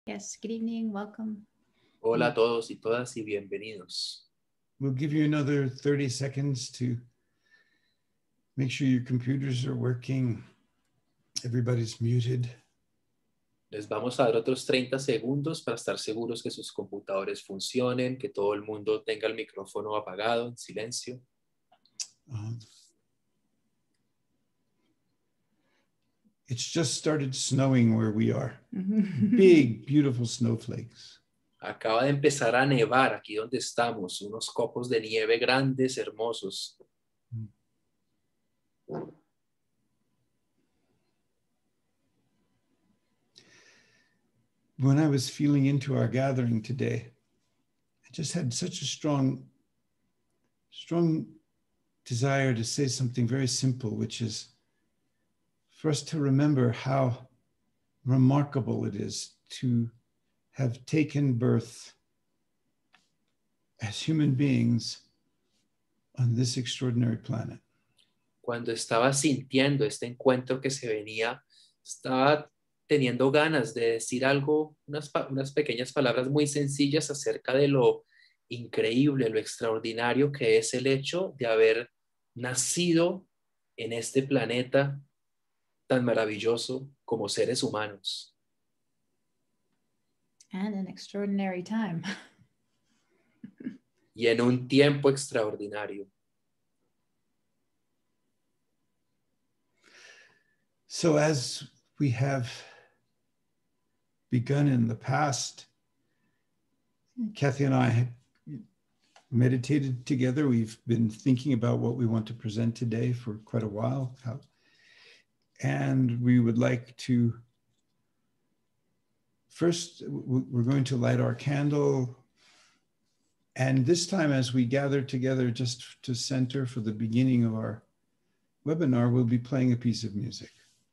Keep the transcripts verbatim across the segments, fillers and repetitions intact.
Yes, good evening, welcome. Hola a todos y todas y bienvenidos. We'll give you another thirty seconds to make sure your computers are working. Everybody's muted. Les vamos a dar otros treinta segundos para estar seguros que sus computadores funcionen, que todo el mundo tenga el micrófono apagado, en silencio. Um, it's just started snowing where we are. Big, beautiful snowflakes. Acaba de empezar a nevar aquí donde estamos, unos copos de nieve grandes, hermosos. When I was feeling into our gathering today, I just had such a strong, strong desire to say something very simple, which is for us to remember how remarkable it is to have taken birth as human beings on this extraordinary planet. Cuando estaba sintiendo este encuentro que se venía, estaba teniendo ganas de decir algo, unas, unas pequeñas palabras muy sencillas acerca de lo increíble, lo extraordinario que es el hecho de haber nacido en este planeta tan maravilloso como seres humanos. And an extraordinary time. Y en un tiempo extraordinario. So as we have begun in the past, Kathy and I meditated together. We've been thinking about what we want to present today for quite a while. How, and we would like to, first, we're going to light our candle. And this time, as we gather together just to center for the beginning of our webinar, we'll be playing a piece of music.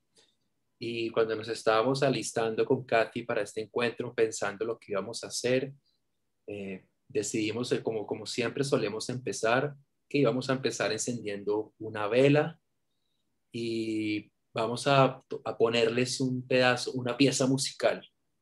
Y cuando nos estábamos alistando con Kathy para este encuentro, pensando lo que íbamos a hacer, eh, decidimos, eh, como, como siempre solemos empezar, que íbamos a empezar encendiendo una vela y vamos a, a ponerles un pedazo, una pieza musical.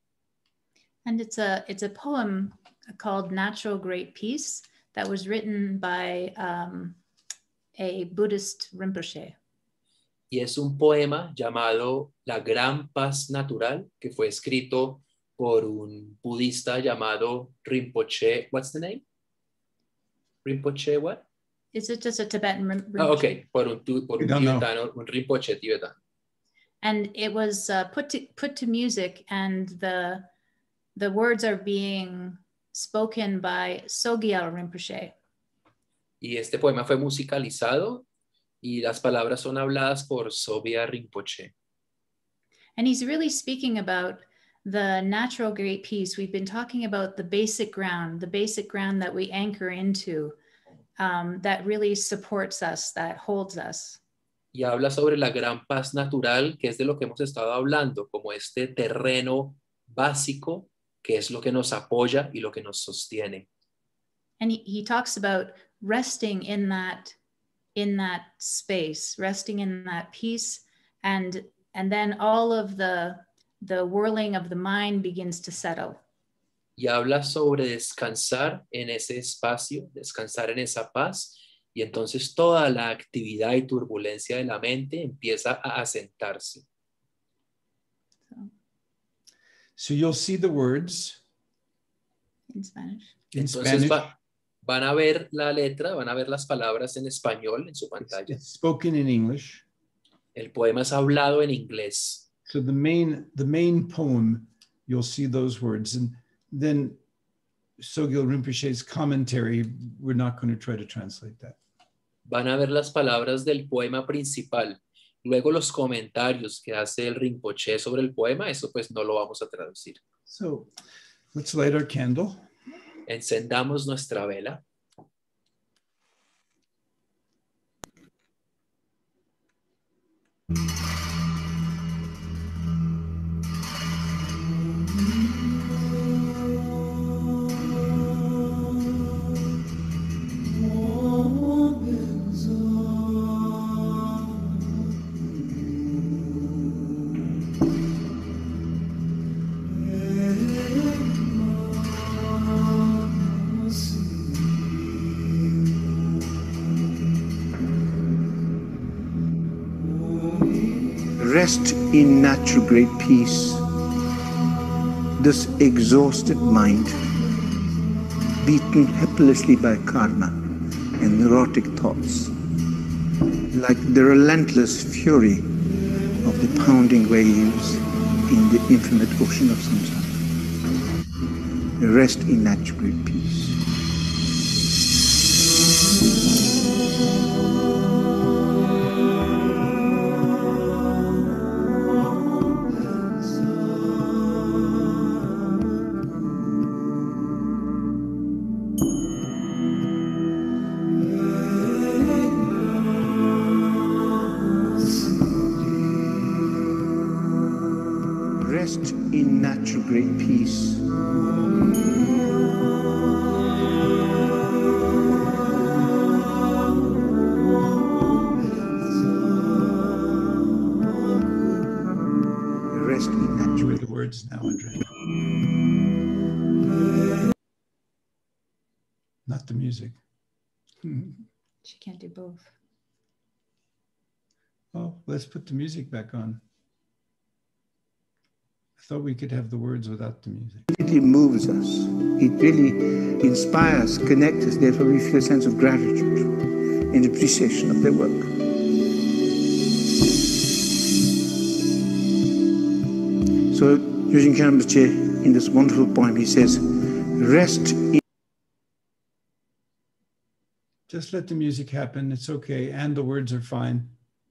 And it's a, it's a poem called Natural Great Peace that was written by um, a Buddhist Rinpoche. Y es un poema llamado La Gran Paz Natural, que fue escrito por un budista llamado Rinpoche. What's the name? Rinpoche what? Is it just a Tibetan Rinpoche? Ah, ok, por un, por un tibetano, un Rinpoche tibetano. And it was uh, put to put to music, and the the words are being spoken by Sogyal Rinpoche. Y este poema fue musicalizado y las palabras son habladas por Sogyal Rinpoche. And he's really speaking about the natural great peace. We've been talking about the basic ground, the basic ground that we anchor into, um, that really supports us, that holds us. Y habla sobre la gran paz natural, que es de lo que hemos estado hablando, como este terreno básico, que es lo que nos apoya y lo que nos sostiene. And he, he talks about resting in that in that space, resting in that peace, and and then all of the the whirling of the mind begins to settle. Y habla sobre descansar en ese espacio, descansar en esa paz, y entonces toda la actividad y turbulencia de la mente empieza a asentarse. So, So you'll see the words in Spanish. in Entonces Spanish. va, van a ver la letra, van a ver las palabras en español en su It's, pantalla. it's spoken in English. El poema es hablado en inglés. So the main, the main poem, you'll see those words. And then Sogyal Rinpoche's commentary, we're not going to try to translate that. Van a ver las palabras del poema principal. Luego los comentarios que hace el Rinpoche sobre el poema, eso pues no lo vamos a traducir. So let's light our candle. Encendamos nuestra vela. Hey Rest in natural great peace. This exhausted mind, beaten helplessly by karma and neurotic thoughts, like the relentless fury of the pounding waves in the infinite ocean of samsara. Rest in natural great peace. Rest in natural great peace. Rest in natural. With the words now, Andrea. Not the music. She can't do both. Oh, let's put the music back on. I thought we could have the words without the music. It really moves us. It really inspires, connects us. Therefore, we feel a sense of gratitude and appreciation of their work. So, Yujin Rinpoche, in this wonderful poem, he says, rest in... Just let the music happen. It's okay. And the words are fine.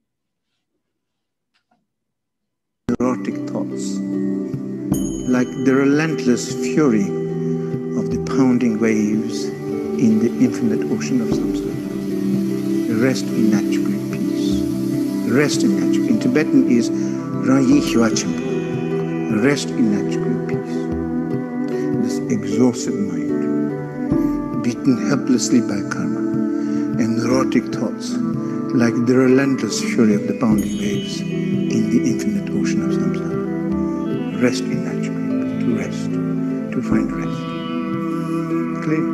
Erotic thoughts, like the relentless fury of the pounding waves in the infinite ocean of samsara. Rest in natural great peace. Rest in natural. In Tibetan is Rayi Hwachimpo. Rest in natural great peace. This exhausted mind, beaten helplessly by karma and neurotic thoughts, like the relentless fury of the pounding waves in the infinite ocean of samsara. Rest in natural great peace. To rest, to find rest. Clear?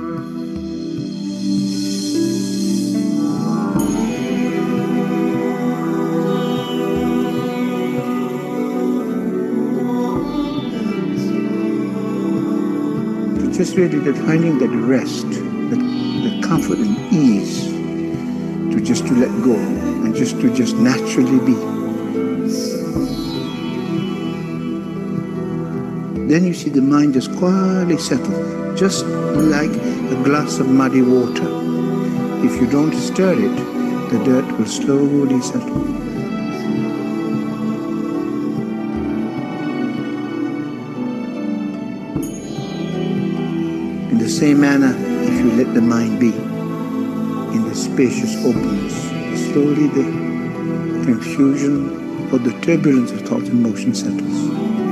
Just really that finding that rest, that, that comfort and ease, to just to let go and just to just naturally be. Then you see the mind just quietly settle, just like a glass of muddy water. If you don't stir it, the dirt will slowly settle. In the same manner, if you let the mind be in the spacious openness, slowly the confusion or the turbulence of thought and motion settles.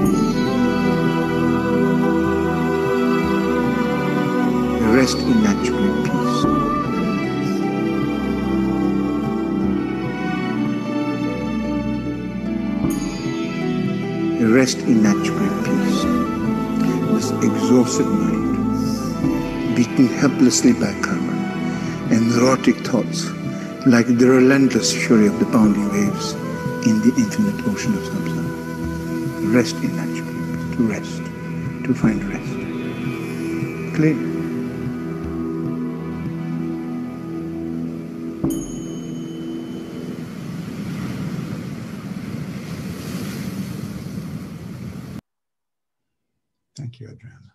Rest in natural great peace. Rest in natural great peace. This exhausted mind, beaten helplessly by karma and neurotic thoughts, like the relentless fury of the pounding waves in the infinite ocean of samsara. Rest in natural great peace. To rest, to find rest. Clear? Thank you, Adriana.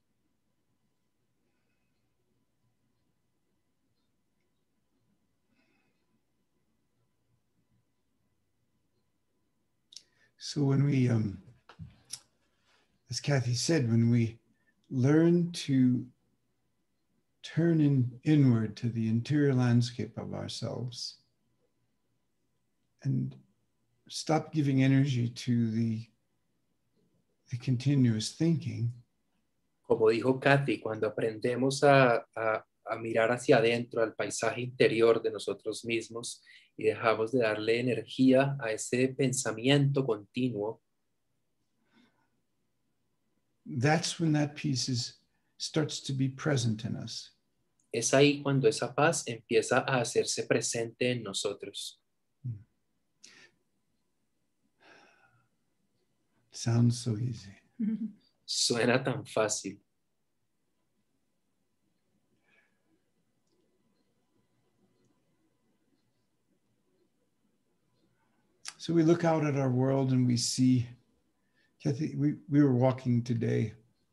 So when we, um, as Kathy said, when we learn to turn in, inward to the interior landscape of ourselves and stop giving energy to the the continuous thinking. Como dijo Kathy, cuando aprendemos a, a, a mirar hacia adentro, al paisaje interior de nosotros mismos y dejamos de darle energía a ese pensamiento continuo, that's when that peace is, starts to be present in us. Es ahí cuando esa paz empieza a hacerse presente en nosotros. sounds so easy. Suena tan fácil. So we look out at our world and we see, Kathy, we, we were walking today,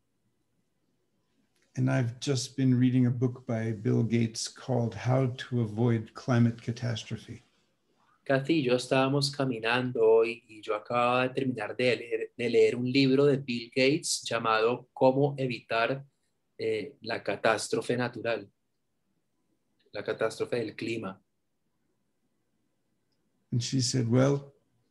and I've just been reading a book by Bill Gates called How to Avoid Climate Catastrophe. Kathy y yo estábamos caminando hoy y yo acababa de terminar de leer, de leer un libro de Bill Gates llamado Cómo evitar eh, la catástrofe natural, la catástrofe del clima. And she said, well,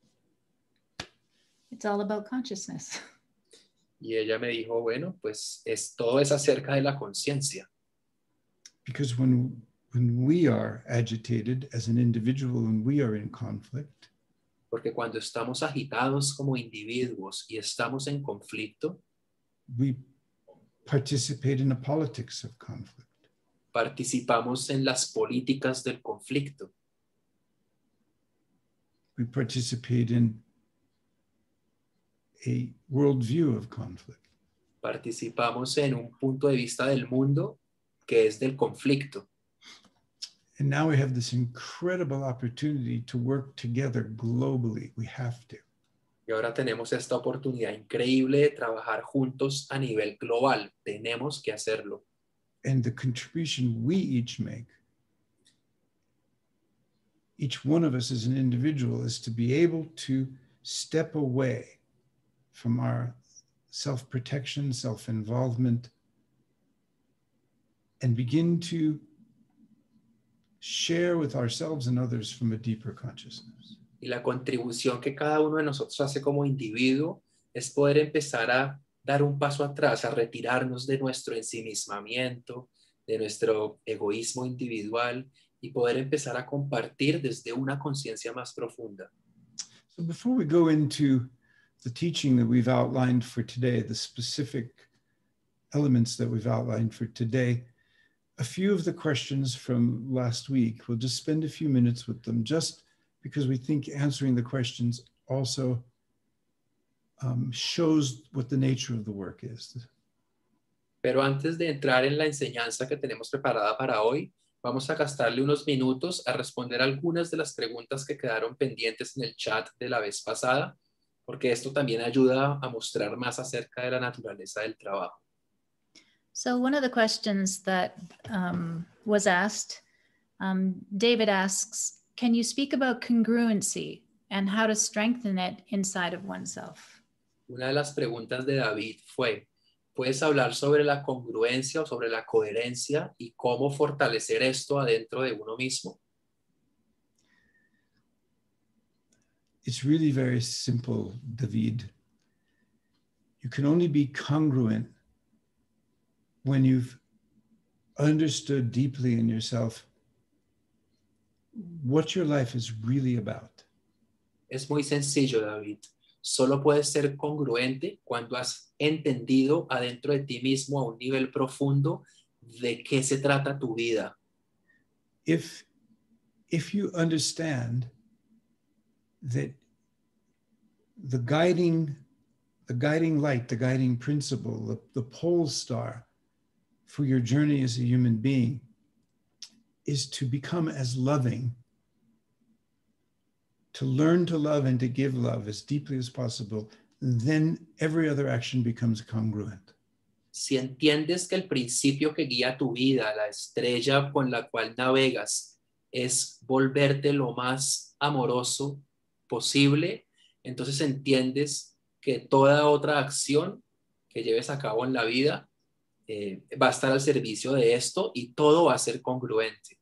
it's all about consciousness. Y ella me dijo, bueno, pues es, todo es acerca de la conciencia. Because when, when we are agitated as an individual and we are in conflict, Porque cuando estamos agitados como individuos y estamos en conflicto, we participate in the politics of conflict. participamos en las políticas del conflicto. We participate in a worldview of conflict. Participamos en un punto de vista del mundo que es del conflicto. And now we have this incredible opportunity to work together globally. We have to. Y ahora tenemos esta oportunidad increíble de trabajar juntos a nivel global. Tenemos que hacerlo. And the contribution we each make, each one of us as an individual, is to be able to step away from our self-protection, self-involvement, and begin to share with ourselves and others from a deeper consciousness. Y la contribución que cada uno de nosotros hace como individuo es poder empezar a dar un paso atrás, a retirarnos de nuestro ensimismamiento, de nuestro egoísmo individual y poder empezar a compartir desde una conciencia más profunda. So before we go into the teaching that we've outlined for today, the specific elements that we've outlined for today, a few of the questions from last week, we'll just spend a few minutes with them, just because we think answering the questions also um, shows what the nature of the work is. Pero antes de entrar en la enseñanza que tenemos preparada para hoy, vamos a gastarle unos minutos a responder algunas de las preguntas que quedaron pendientes en el chat de la vez pasada, porque esto también ayuda a mostrar más acerca de la naturaleza del trabajo. So one of the questions that um, was asked, um, David asks, can you speak about congruency and how to strengthen it inside of oneself? Una de las preguntas de David fue, ¿puedes hablar sobre la congruencia o sobre la coherencia y cómo fortalecer esto adentro de uno mismo? It's really very simple, David. You can only be congruent when you've understood deeply in yourself what your life is really about. Es muy sencillo, David. Solo puedes ser congruente cuando has entendido adentro de ti mismo a un nivel profundo de qué se trata tu vida. If, if you understand that the guiding, the guiding light, the guiding principle, the, the pole star for your journey as a human being is to become as loving, to learn to love and to give love as deeply as possible, then every other action becomes congruent. Si entiendes que el principio que guía tu vida, la estrella con la cual navegas, es volverte lo más amoroso posible, entonces entiendes que toda otra acción que lleves a cabo en la vida eh, va a estar al servicio de esto y todo va a ser congruente.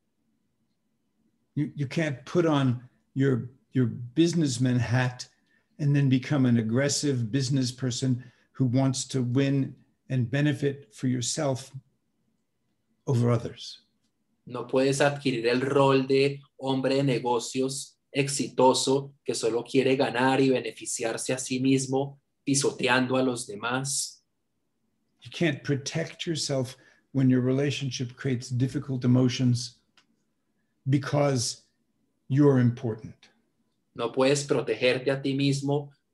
You, you can't put on your, your businessman hat and then become an aggressive business person who wants to win and benefit for yourself over others. No puedes adquirir el rol de hombre de negocios exitoso que solo quiere ganar y beneficiarse a sí mismo pisoteando a los demás. You can't protect yourself when your relationship creates difficult emotions because you're important. No puedes protegerte a ti mismo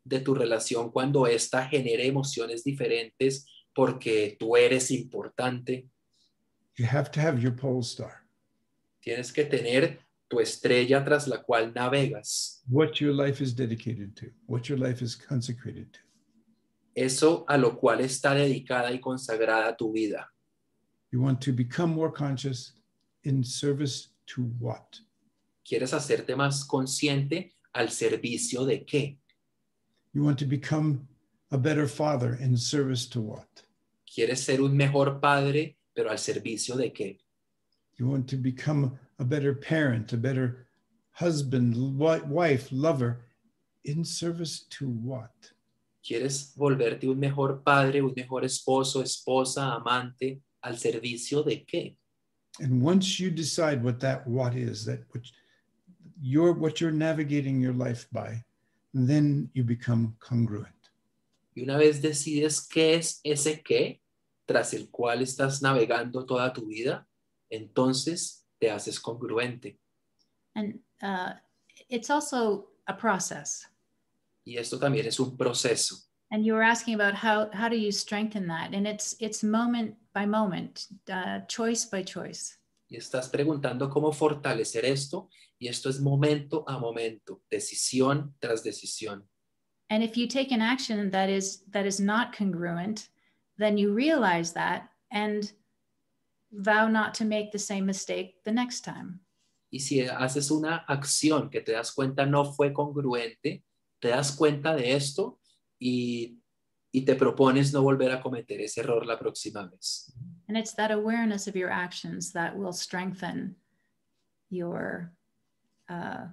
de tu relación cuando ésta genere emociones diferentes porque tú eres importante. You have to have your pole star. Tienes que tener tu estrella tras la cual navegas. What your life is dedicated to, what your life is consecrated to. Eso a lo cual está dedicada y consagrada tu vida. You want to become more conscious in service to what? ¿Quieres hacerte más consciente al servicio de qué? You want to become a better father in service to what? ¿Quieres ser un mejor padre, pero al servicio de qué? You want to become a better parent, a better husband, wife, lover, in service to what? ¿Quieres volverte un mejor padre, un mejor esposo, esposa, amante, al servicio de qué? And once you decide what that what is, that what you're, what you're navigating your life by, then you become congruent. Y una vez decides qué es ese qué, tras el cual estás navegando toda tu vida, entonces te haces congruente. And uh, it's also a process. Y esto también es un proceso. And you were asking about how, how do you strengthen that? And it's, it's moment by moment, uh, choice by choice. Y estás preguntando cómo fortalecer esto, y esto es momento a momento, decisión tras decisión. And if you take an action that is, that is not congruent, then you realize that and vow not to make the same mistake the next time. Y si haces una acción que te das cuenta no fue congruente, te das cuenta de esto y, y te propones no volver a cometer ese error la próxima vez. And it's that awareness of your actions that will strengthen your, uh,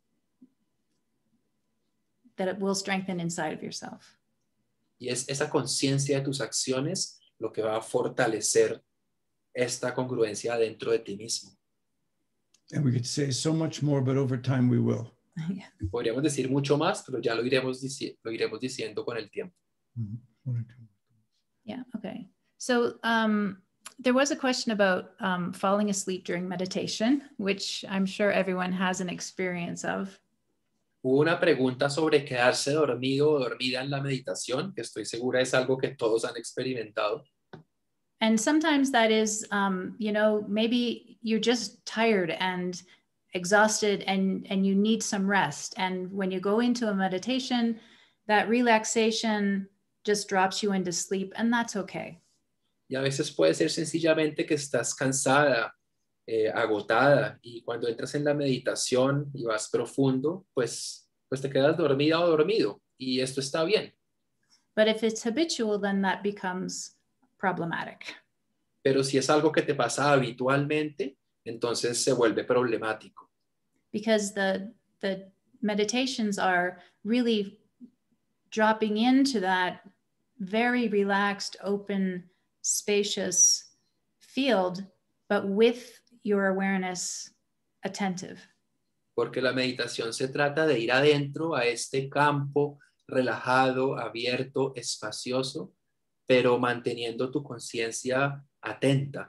that it will strengthen inside of yourself. Y es esa conciencia de tus acciones lo que va a fortalecer esta congruencia dentro de ti mismo. And we could say so much more, but over time we will. Yeah. Podríamos decir mucho más, pero ya lo iremos, dici- lo iremos diciendo con el tiempo. Mm-hmm. Yeah, okay. So um, there was a question about um, falling asleep during meditation, which I'm sure everyone has an experience of. Hubo una pregunta sobre quedarse dormido o dormida en la meditación, que estoy segura es algo que todos han experimentado. And sometimes that is, um, you know, maybe you're just tired and exhausted and, and you need some rest. And when you go into a meditation, that relaxation just drops you into sleep, and that's okay. Y a veces puede ser sencillamente que estás cansada, eh, agotada, y cuando entras en la meditación y vas profundo, pues, pues te quedas dormida o dormido, y esto está bien. But if it's habitual, then that becomes problematic. Pero si es algo que te pasa habitualmente, entonces se vuelve problemático. Because the, the meditations are really dropping into that very relaxed, open, spacious field, but with your awareness attentive. Porque la meditación se trata de ir adentro a este campo relajado, abierto, espacioso, pero manteniendo tu conciencia atenta.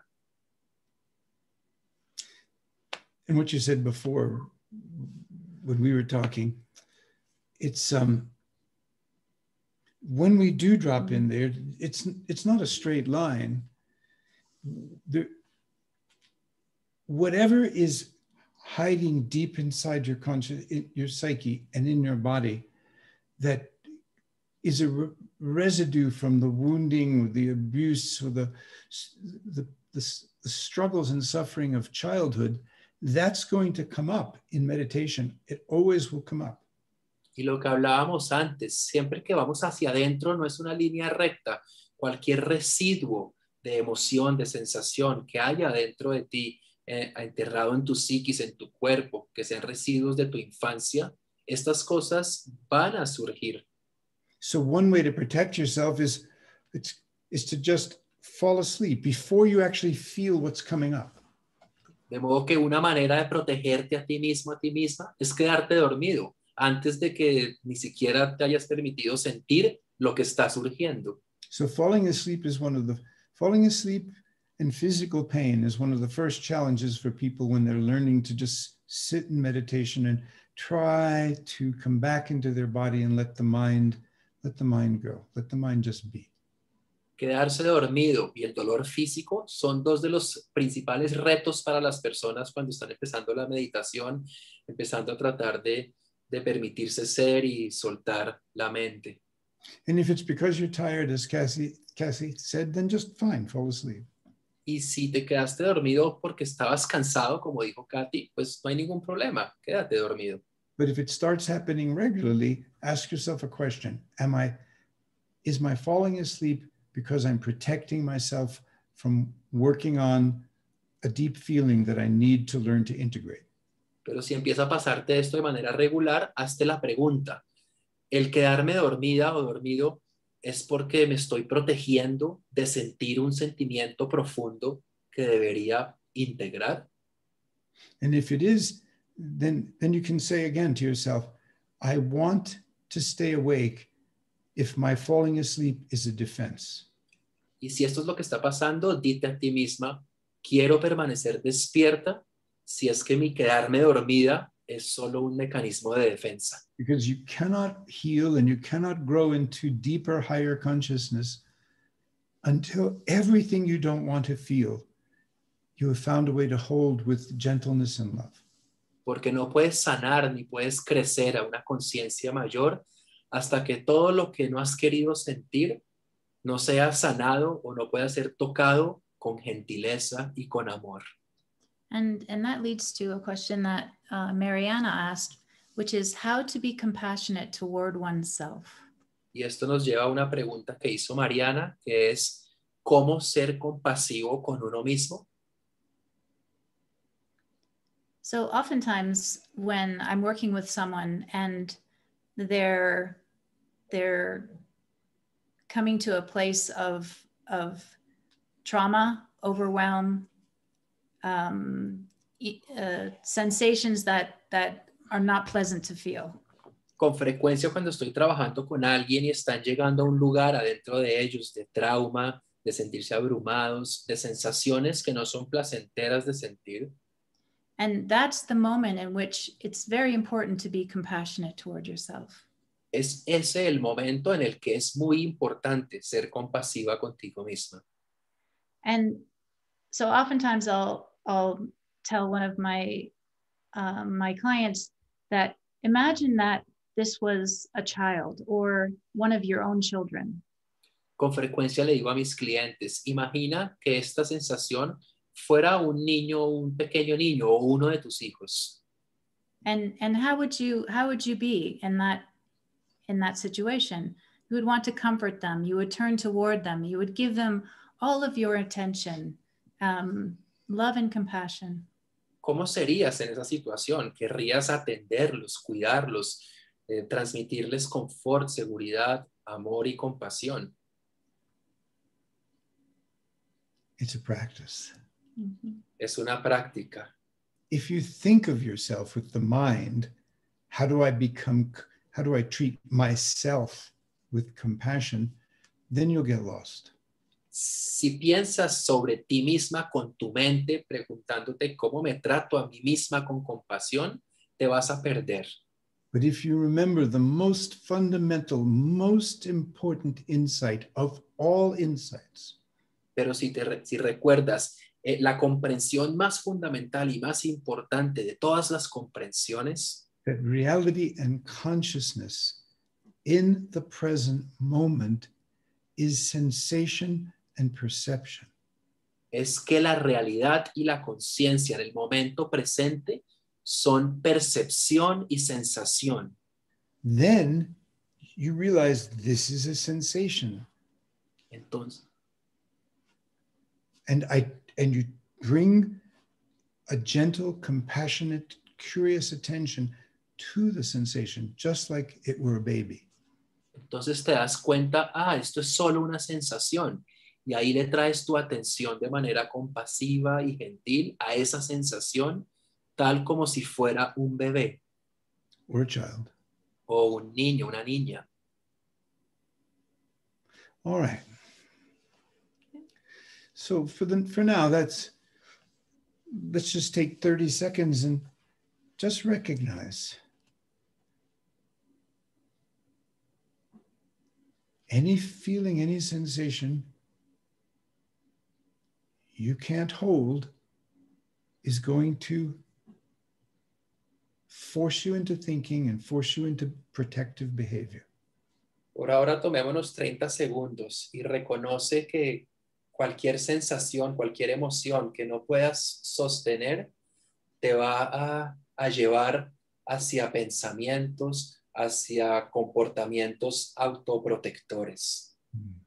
And what you said before, when we were talking, it's um, when we do drop in there, it's it's not a straight line. There, whatever is hiding deep inside your conscious, your psyche, and in your body, that is a re residue from the wounding, the abuse, or the, the the the struggles and suffering of childhood. That's going to come up in meditation. It always will come up. Y lo que hablábamos antes, siempre que vamos hacia adentro no es una línea recta. Cualquier residuo de emoción, de sensación que haya dentro de ti, eh, enterrado en tu psiquis, en tu cuerpo, que sean residuos de tu infancia, estas cosas van a surgir. So one way to protect yourself is, it's, is to just fall asleep before you actually feel what's coming up. De modo que una manera de protegerte a ti mismo, a ti misma, es quedarte dormido antes de que ni siquiera te hayas permitido sentir lo que está surgiendo. So falling asleep is one of the, falling asleep and physical pain is one of the first challenges for people when they're learning to just sit in meditation and try to come back into their body and let the mind let the mind go. Let the mind just be. Quedarse dormido y el dolor físico son dos de los principales retos para las personas cuando están empezando la meditación, empezando a tratar de, de permitirse ser y soltar la mente. And if it's because you're tired, as Cassie, Cassie said, then just fine, fall asleep. Y si te quedaste dormido porque estabas cansado, como dijo Katy, pues no hay ningún problema, quédate dormido. But if it starts happening regularly, ask yourself a question. Am I, is my falling asleep because I'm protecting myself from working on a deep feeling that I need to learn to integrate? Pero si empieza a pasarte esto de manera regular, hazte la pregunta. ¿El quedarme dormida o dormido es porque me estoy protegiendo de sentir un sentimiento profundo que debería integrar? And if it is, then, then you can say again to yourself, I want to stay awake if my falling asleep is a defense. Y si esto es lo que está pasando, dite a ti misma, quiero permanecer despierta si es que mi quedarme dormida es solo un mecanismo de defensa. Because you cannot heal and you cannot grow into deeper, higher consciousness until everything you don't want to feel, you have found a way to hold with gentleness and love. Porque no puedes sanar ni puedes crecer a una conciencia mayor hasta que todo lo que no has querido sentir no sea sanado o no pueda ser tocado con gentileza y con amor. And, and that leads to a question that uh, Mariana asked, which is how to be compassionate toward oneself. Y esto nos lleva a una pregunta que hizo Mariana, que es ¿cómo ser compasivo con uno mismo? So oftentimes when I'm working with someone and they're, they're coming to a place of, of trauma, overwhelm, um, uh, sensations that, that are not pleasant to feel. Con frecuencia cuando estoy trabajando con alguien y están llegando a un lugar adentro de ellos de trauma, de sentirse abrumados, de sensaciones que no son placenteras de sentir. And that's the moment in which it's very important to be compassionate toward yourself. Es ese el momento en el que es muy importante ser compasiva contigo misma. And so oftentimes I'll, I'll tell one of my, um, my clients that imagine that this was a child or one of your own children. Con frecuencia le digo a mis clientes, imagina que esta sensación fuera un niño, un pequeño niño o uno de tus hijos. And, and how would you, how would you be in that, in that situation? You would want to comfort them. You would turn toward them. You would give them all of your attention, um, love and compassion. ¿Cómo serías en esa situación? ¿Querrías atenderlos, cuidarlos, eh, transmitirles confort, seguridad, amor y compasión? It's a practice. Mm-hmm. Es una práctica. If you think of yourself with the mind, how do I become, how do I treat myself with compassion? Then you'll get lost. Si piensas sobre ti misma con tu mente, preguntándote cómo me trato a mí misma con compasión, te vas a perder. But if you remember the most fundamental, most important insight of all insights, Pero si, te, si recuerdas eh, la comprensión más fundamental y más importante de todas las comprensiones, that reality and consciousness in the present moment is sensation and perception. es que la realidad y la conciencia en el momento presente son percepción y sensación. Then you realize this is a sensation. Entonces, And I and you bring a gentle, compassionate, curious attention to the sensation, just like it were a baby. entonces te das cuenta, ah, esto es solo una sensación. Y ahí le traes tu atención de manera compasiva y gentil a esa sensación, tal como si fuera un bebé. Or a child. O un niño, una niña. All right. So for the for now, that's let's just take thirty seconds and just recognize. any feeling, any sensation you can't hold is going to force you into thinking and force you into protective behavior. Por ahora tomémonos treinta segundos y reconoce que cualquier sensación, cualquier emoción que no puedas sostener te va a, a llevar hacia pensamientos, hacia comportamientos autoprotectores.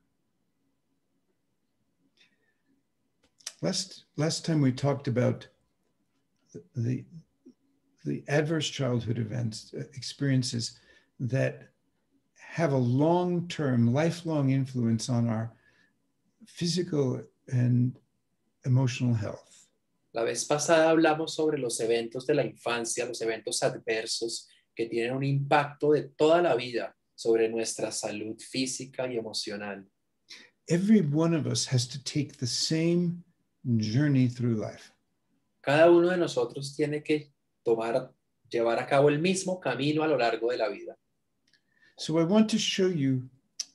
Last, last time we talked about the, the, the adverse childhood events, uh, experiences that have a long-term, lifelong influence on our physical and emotional health. La vez pasada hablamos sobre los eventos de la infancia, los eventos adversos que tienen un impacto de toda la vida sobre nuestra salud física y emocional. Every one of us has to take the same journey through life. Cada uno de nosotros tiene que tomar, llevar a cabo el mismo camino a lo largo de la vida. So I want to show you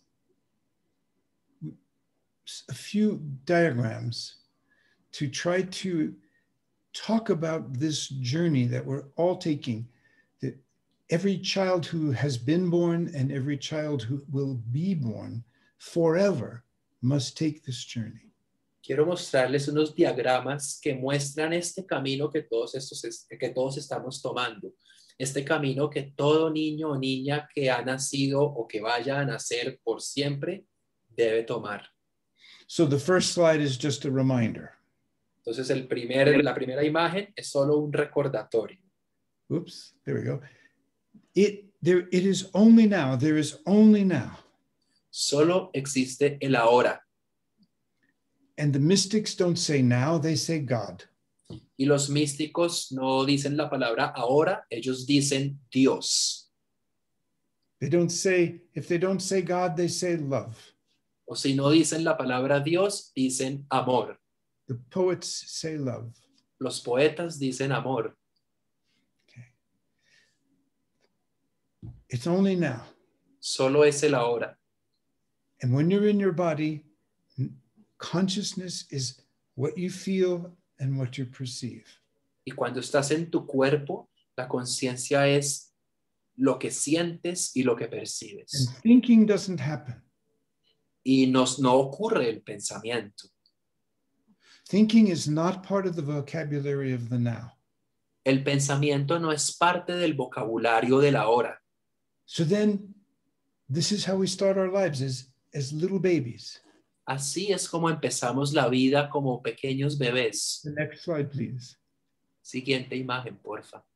a few diagrams to try to talk about this journey that we're all taking, that every child who has been born and every child who will be born forever must take this journey. Quiero mostrarles unos diagramas que muestran este camino que todos, estos, que todos estamos tomando. Este camino que todo niño o niña que ha nacido o que vaya a nacer por siempre debe tomar. So the first slide is just a reminder. Entonces el primer, la primera imagen es solo un recordatorio. Oops, there we go. It, there, it is only now, there is only now. Solo existe el ahora. And the mystics don't say now, they say God. Y los místicos no dicen la palabra ahora, ellos dicen Dios. They don't say, if they don't say God, they say love. O si no dicen la palabra Dios, dicen amor. The poets say love. Los poetas dicen amor. Okay. It's only now. Solo es el ahora. And when you're in your body, consciousness is what you feel and what you perceive. Y cuando estás en tu cuerpo, la conciencia es lo que sientes y lo que percibes. And thinking doesn't happen. Y nos, no ocurre el pensamiento. Thinking is not part of the vocabulary of the now. El pensamiento no es parte del vocabulario del ahora. So then, this is how we start our lives as, as little babies. Así es como empezamos la vida como pequeños bebés. The next slide, please. Siguiente imagen, porfa.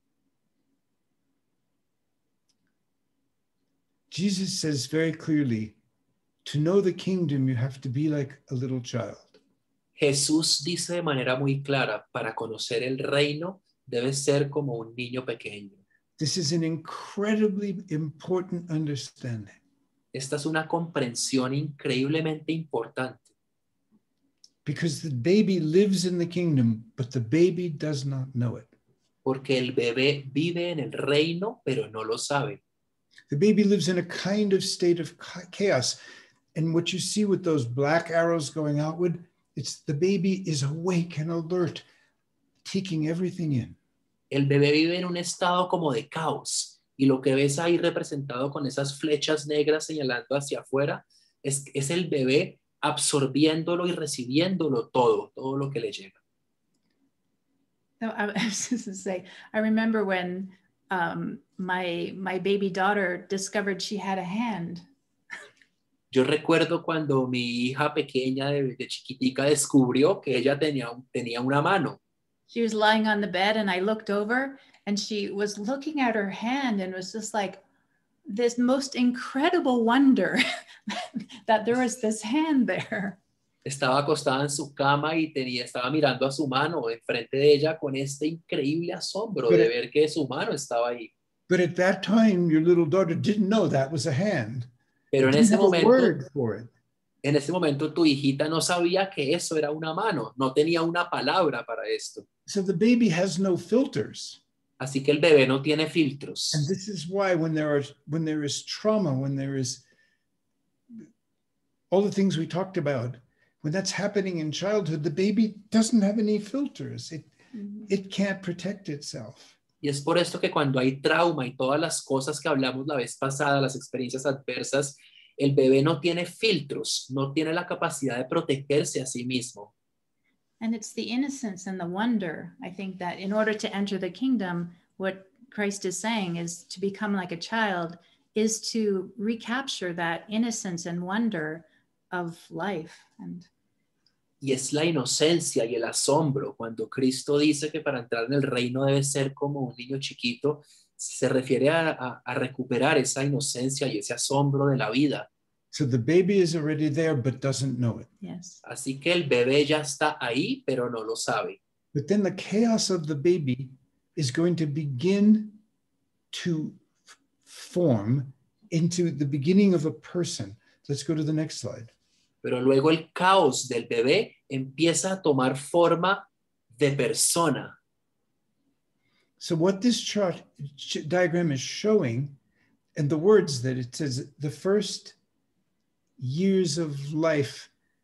Jesus says very clearly, to know the kingdom, you have to be like a little child. Jesús dice de manera muy clara, para conocer el reino, debes ser como un niño pequeño. This is an incredibly important understanding. Esta es una comprensión increíblemente importante. Because the baby lives in the kingdom, but the baby does not know it. Porque el bebé vive en el reino, pero no lo sabe. The baby lives in a kind of state of chaos. And what you see with those black arrows going outward, it's the baby is awake and alert, taking everything in. El bebé vive en un estado como de caos. Y lo que ves ahí representado con esas flechas negras señalando hacia afuera es, es el bebé absorbiéndolo y recibiéndolo todo, todo lo que le llega. No, I was just to say, I remember when um, my my baby daughter discovered she had a hand. Yo recuerdo cuando mi hija pequeña de, de chiquitica descubrió que ella tenía, tenía una mano. She was lying on the bed and I looked over and she was looking at her hand and was just like this most incredible wonder that there was this hand there. Estaba acostada en su cama y tenía, estaba mirando a su mano enfrente de ella con este increíble asombro But de it, ver que su mano estaba ahí. But at that time, your little daughter didn't know that was a hand. Pero en Didn't ese have a momento, word for it. en ese momento tu hijita no sabía que eso era una mano, no tenía una palabra para esto. So the baby has no filters. Así que el bebé no tiene filtros. And this is why when there are when there is trauma, when there is all the things we talked about, when that's happening in childhood, the baby doesn't have any filters. It, mm-hmm. it can't protect itself. Y es por esto que cuando hay trauma y todas las cosas que hablamos la vez pasada, las experiencias adversas, el bebé no tiene filtros, no tiene la capacidad de protegerse a sí mismo. And it's the innocence and the wonder, I think, that in order to enter the kingdom, what Christ is saying is to become like a child, is to recapture that innocence and wonder of life. And Y es la inocencia y el asombro. Cuando Cristo dice que para entrar en el reino debe ser como un niño chiquito, se refiere a, a, a recuperar esa inocencia y ese asombro de la vida. So the baby is already there, but doesn't know it. Yes. Así que el bebé ya está ahí, pero no lo sabe. But then the chaos of the baby is going to begin to form into the beginning of a person. Let's go to the next slide. Pero luego el caos del bebé empieza a tomar forma de persona. So what this chart diagram is showing, and the words that it says, the first years of life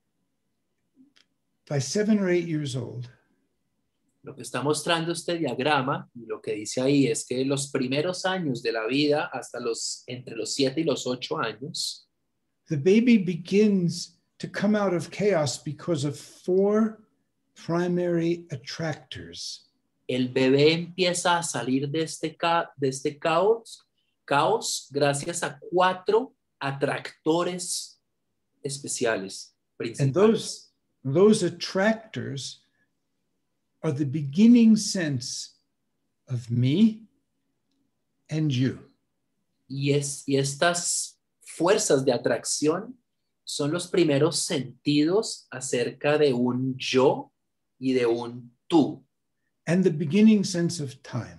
by seven or eight years old. Lo que está mostrando este diagrama, y lo que dice ahí es que los primeros años de la vida, hasta los, entre los siete y los ocho años, the baby begins to come out of chaos because of four primary attractors. El bebé empieza a salir de este, ca de este caos, caos gracias a cuatro atractores especiales, principales. And those, those attractors are the beginning sense of me and you. Y, es, y estas fuerzas de atracción son los primeros sentidos acerca de un yo y de un tú. And the beginning sense of time.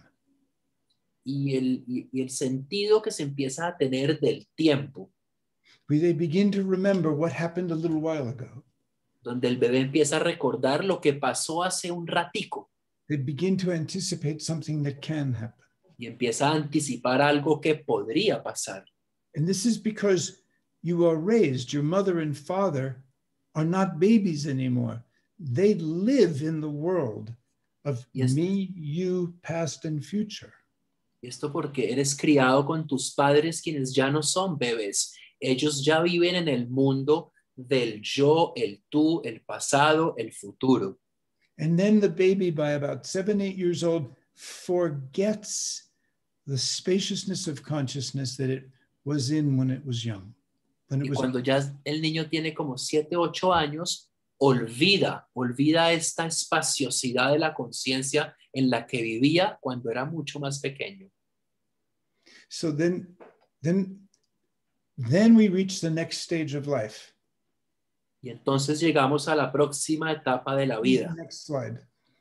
Y el, y, y el sentido que se empieza a tener del tiempo. Where they begin to remember what happened a little while ago. Donde el bebé empieza a recordar lo que pasó hace un ratico. They begin to anticipate something that can happen. Y empieza a anticipar algo que podría pasar. And this is because you are raised, your mother and father are not babies anymore. They live in the world of yes. me, you, past and future. Y esto porque eres criado con tus padres, quienes ya no son bebés. Ellos ya viven en el mundo del yo, el tú, el pasado, el futuro. And then the baby, by about seven, eight years old, forgets the spaciousness of consciousness that it was in when it was young. When it y was cuando ya el niño tiene como siete, ocho años, olvida, olvida esta espaciosidad de la conciencia en la que vivía cuando era mucho más pequeño. So then, then, then we reach the next stage of life. Y entonces llegamos a la próxima etapa de la vida. Next slide.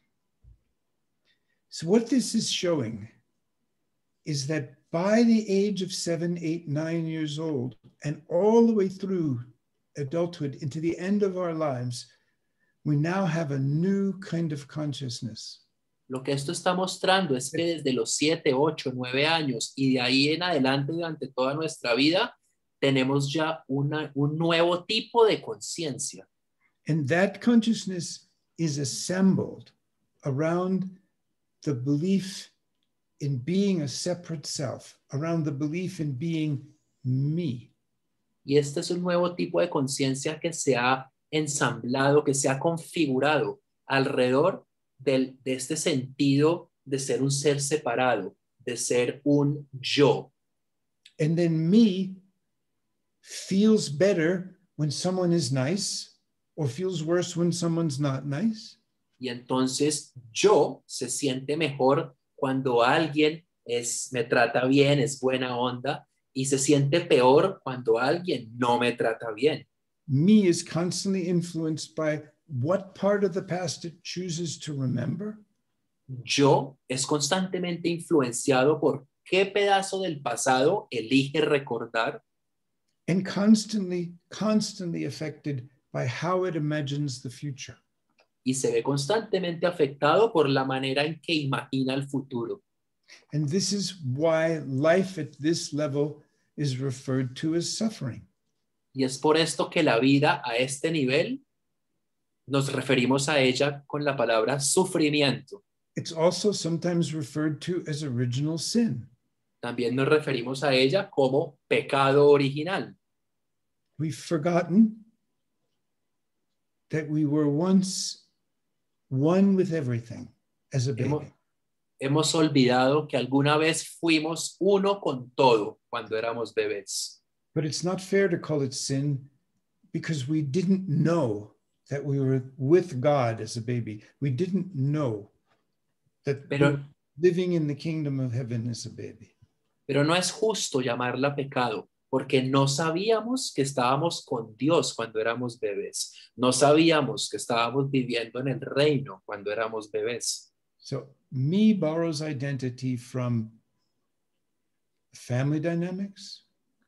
So what this is showing is that by the age of seven, eight, nine years old, and all the way through adulthood into the end of our lives, we now have a new kind of consciousness. Lo que esto está mostrando es que desde los siete, ocho, nueve años y de ahí en adelante durante toda nuestra vida, tenemos ya una, un nuevo tipo de conciencia. And that consciousness is assembled around the belief in being a separate self, around the belief in being me. Y este es un nuevo tipo de conciencia que se ha ensamblado, que se ha configurado alrededor del, de este sentido de ser un ser separado, de ser un yo. And then me feels better when someone is nice or feels worse when someone's not nice. Y entonces yo se siente mejor cuando alguien es, me trata bien, es buena onda, y se siente peor cuando alguien no me trata bien. Me is constantly influenced by what part of the past it chooses to remember. Yo es constantemente influenciado por qué pedazo del pasado elige recordar. And constantly, constantly affected by how it imagines the future. Y se ve constantemente afectado por la manera en que imagina el futuro. And this is why life at this level is referred to as suffering. Y es por esto que la vida a este nivel nos referimos a ella con la palabra sufrimiento. It's also sometimes referred to as original sin. También nos referimos a ella como pecado original. We've forgotten that we were once one with everything as a Hemos, baby. hemos olvidado que alguna vez fuimos uno con todo cuando éramos bebés. But it's not fair to call it sin because we didn't know that we were with God as a baby. We didn't know that we Pero, were living in the kingdom of heaven as a baby. pero no es justo llamarla pecado, porque no sabíamos que estábamos con Dios cuando éramos bebés. No sabíamos que estábamos viviendo en el reino cuando éramos bebés. So me borrows identity from family dynamics,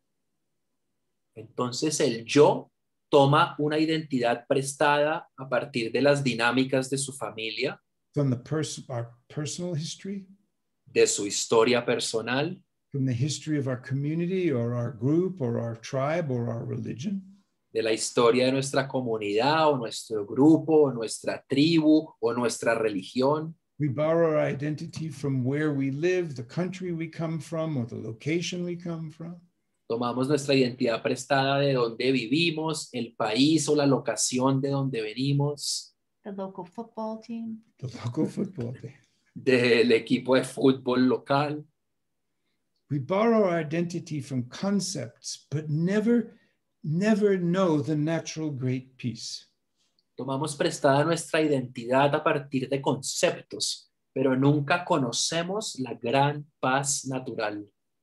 Entonces el yo toma una identidad prestada a partir de las dinámicas de su familia, from the pers- our personal history, de su historia personal, from the history of our community or our group or our tribe or our religion. de la historia de nuestra comunidad o nuestro grupo o nuestra tribu o nuestra religión. We borrow our identity from where we live, the country we come from, or the location we come from. Tomamos nuestra identidad prestada de donde vivimos, el país o la locación de donde venimos, The local football team. The local football team. del equipo de fútbol local. We borrow our identity from concepts, but never, never know the natural great peace. Tomamos prestada nuestra identidad a partir de conceptos, pero nunca conocemos la gran paz natural.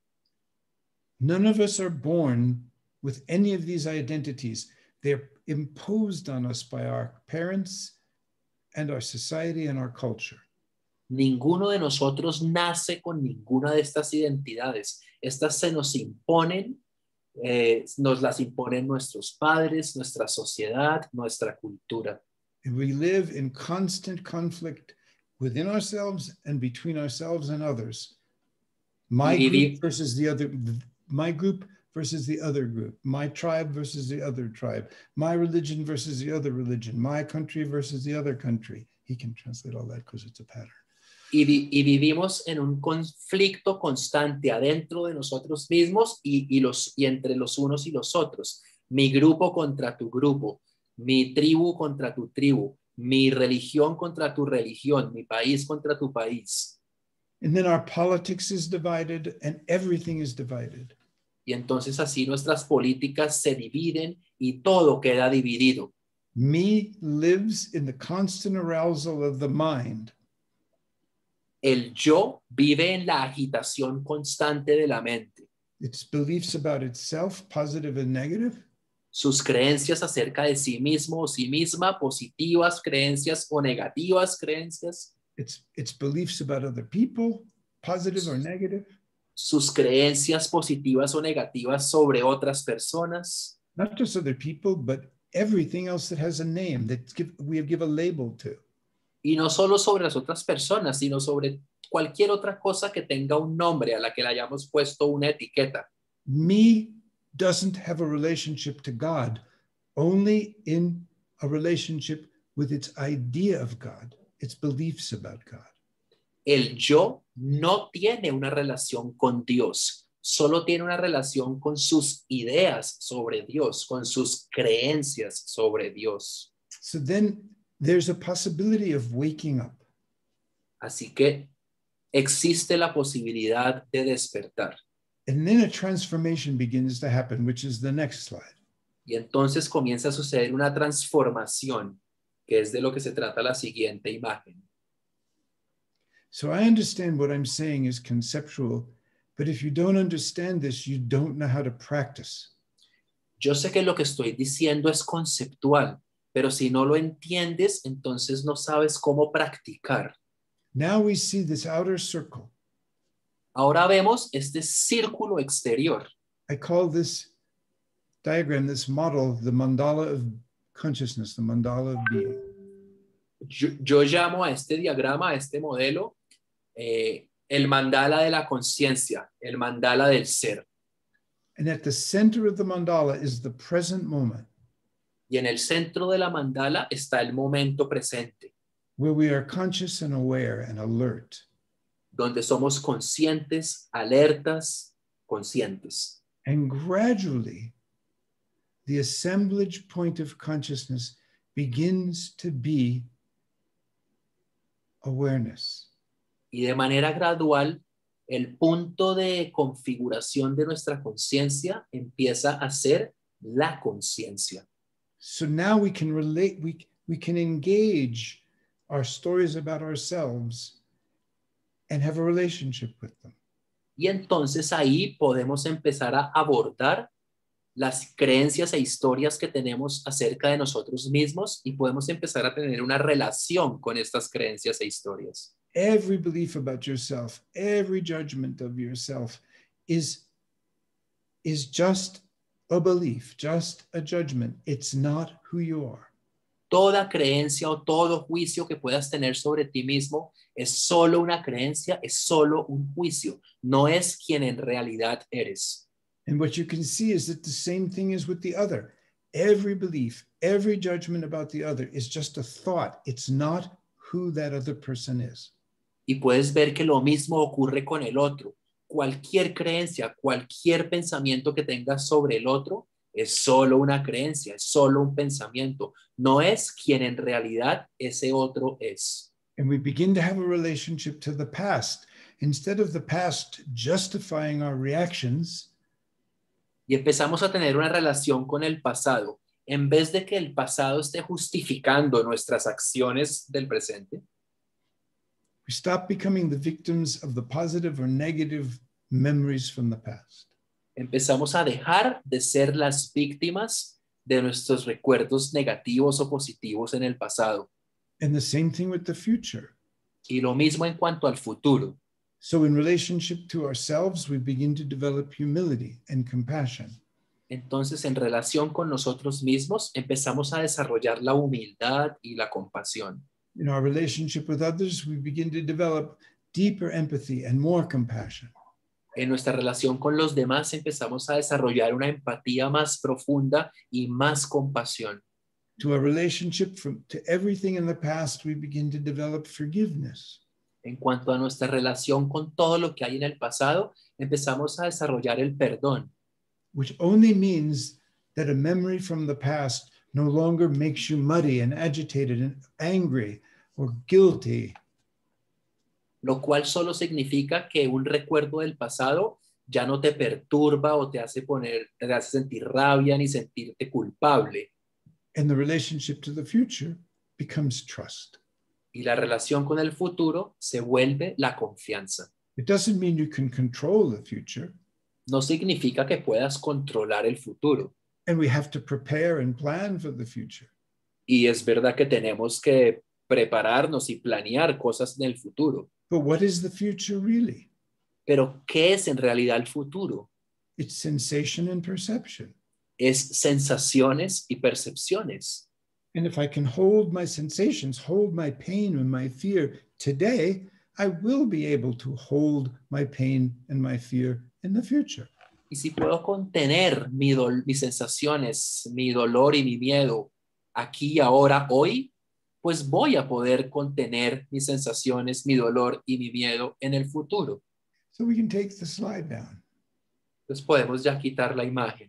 None of us are born with any of these identities. They're imposed on us by our parents and our society and our culture. Ninguno de nosotros nace con ninguna de estas identidades. Estas se nos imponen, eh, nos las imponen nuestros padres, nuestra sociedad, nuestra cultura. And we live in constant conflict within ourselves and between ourselves and others. My Y vivi- group versus the other, my group versus the other group, my tribe versus the other tribe, my religion versus the other religion, my country versus the other country. He can translate all that because it's a pattern. Y, vi- y vivimos en un conflicto constante adentro de nosotros mismos y, y, los, y entre los unos y los otros. Mi grupo contra tu grupo, mi tribu contra tu tribu, mi religión contra tu religión, mi país contra tu país. And then our politics is divided and everything is divided. Y entonces así nuestras políticas se dividen y todo queda dividido. Me lives in the constant arousal of the mind. El yo vive en la agitación constante de la mente. Its beliefs about itself, positive and negative, Sus creencias acerca de sí mismo o sí misma, positivas creencias o negativas creencias. its its beliefs about other people, positive or negative, Sus creencias positivas o negativas sobre otras personas. not just other people, but everything else that has a name that give, we give a label to. Y no solo sobre las otras personas, sino sobre cualquier otra cosa que tenga un nombre a la que le hayamos puesto una etiqueta. Me doesn't have a relationship to God, only in a relationship with its idea of God, its beliefs about God. El yo no tiene una relación con Dios, solo tiene una relación con sus ideas sobre Dios, con sus creencias sobre Dios. So then there's a possibility of waking up. Así que existe la posibilidad de despertar. And then a transformation begins to happen, which is the next slide. Y entonces comienza a suceder una transformación, que es de lo que se trata la siguiente imagen. So I understand what I'm saying is conceptual, but if you don't understand this, you don't know how to practice. Yo sé que lo que estoy diciendo es conceptual, pero si no lo entiendes, entonces no sabes cómo practicar. Now we see this outer circle. Ahora vemos este círculo exterior. I call this diagram, this model, the mandala of consciousness, the mandala of being. Yo, yo llamo a este diagrama, a este modelo, eh, el mandala de la conciencia, el mandala del ser. And at the center of the mandala is the present moment, Y en el centro de la mandala está el momento presente, where we are conscious and aware and alert. donde somos conscientes, alertas, conscientes. And gradually, the assemblage point of consciousness begins to be awareness. Y de manera gradual, el punto de configuración de nuestra conciencia empieza a ser la conciencia. So now we can relate, we, we can engage our stories about ourselves and have a relationship with them. Y entonces ahí podemos empezar a abordar las creencias e historias que tenemos acerca de nosotros mismos y podemos empezar a tener una relación con estas creencias e historias. Every belief about yourself, every judgment of yourself is, is just a belief, just a judgment. It's not who you are. Toda creencia o todo juicio que puedas tener sobre ti mismo es solo una creencia, es solo un juicio, no es quien en realidad eres. And what you can see is that the same thing is with the other. Every belief, every judgment about the other is just a thought. It's not who that other person is. Y puedes ver que lo mismo ocurre con el otro. Cualquier creencia, cualquier pensamiento que tengas sobre el otro es solo una creencia, es solo un pensamiento. No es quien en realidad ese otro es. And we begin to have a relationship to the past. Instead of the past justifying our reactions, Y empezamos a tener una relación con el pasado. En vez de que el pasado esté justificando nuestras acciones del presente, we stop becoming the victims of the positive or negative memories from the past. empezamos a dejar de ser las víctimas de nuestros recuerdos negativos o positivos en el pasado. And the same thing with the future. Y lo mismo en cuanto al futuro. So in relationship to ourselves, we begin to develop humility and compassion. Entonces, en relación con nosotros mismos, empezamos a desarrollar la humildad y la compasión. In our relationship with others, we begin to develop deeper empathy and more compassion. En nuestra relación con los demás, empezamos a desarrollar una empatía más profunda y más compasión. To our relationship from, to everything in the past, we begin to develop forgiveness. En cuanto a nuestra relación con todo lo que hay en el pasado, empezamos a desarrollar el perdón, Which only means that a memory from the past no longer makes you muddy and agitated and angry or guilty. lo cual solo significa que un recuerdo del pasado ya no te perturba o te hace poner, te hace sentir rabia ni sentirte culpable. And the relationship to the future becomes trust. Y la relación con el futuro se vuelve la confianza. It doesn't mean you can control the future, No significa que puedas controlar el futuro. and we have to prepare and plan for the future. Y es verdad que tenemos que prepararnos y planear cosas en el futuro. But what is the future really? Pero, ¿qué es en realidad el futuro? It's sensation and perception. Es sensaciones y percepciones. And if I can hold my sensations, hold my pain and my fear today, I will be able to hold my pain and my fear in the future. Y si puedo contener mi dol- mis sensaciones, mi dolor y mi miedo aquí y ahora, hoy, pues voy a poder contener mis sensaciones, mi dolor y mi miedo en el futuro. So we can take the slide down. Entonces podemos ya quitar la imagen.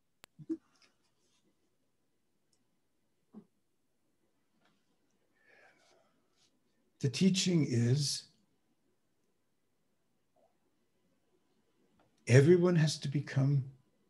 The teaching is everyone has to become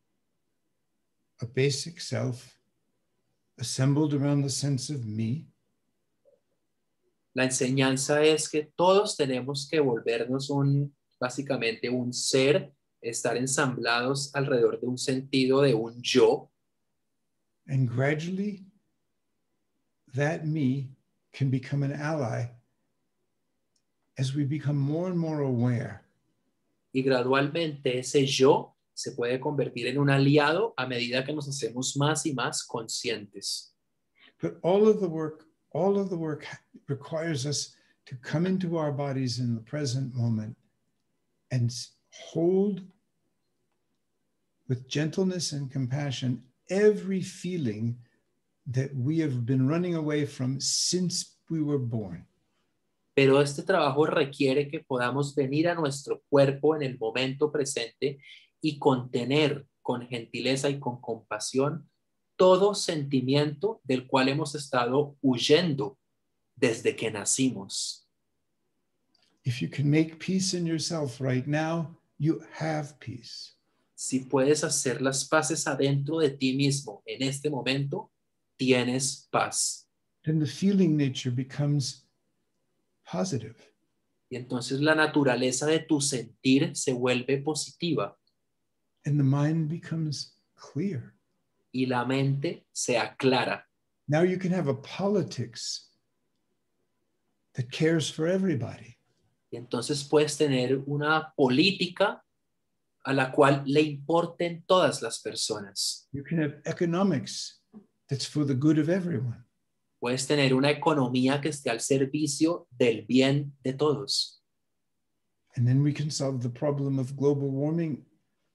a basic self assembled around the sense of me. La enseñanza es que todos tenemos que volvernos un, básicamente un ser, estar ensamblados alrededor de un sentido de un yo, And gradually, that me can become an ally as we become more and more aware. y gradualmente ese yo se puede convertir en un aliado a medida que nos hacemos más y más conscientes. But all of the work, all of the work requires us to come into our bodies in the present moment and hold with gentleness and compassion every feeling that we have been running away from since we were born. Pero este trabajo requiere que podamos venir a nuestro cuerpo en el momento presente y contener con gentileza y con compasión todo sentimiento del cual hemos estado huyendo desde que nacimos. If you can make peace in yourself right now, you have peace. Si puedes hacer las paces adentro de ti mismo en este momento, tienes paz. Then the feeling nature becomes positive. Y entonces la naturaleza de tu sentir se vuelve positiva And the mind becomes clear. y la mente se aclara. Now you can have a politics that cares for everybody. Y entonces puedes tener una política a la cual le importen todas las personas. You can have economics that's for the good of everyone. Puedes tener una economía que esté al servicio del bien de todos. And then we can solve the problem of global warming,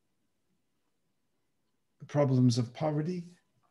the problems of poverty,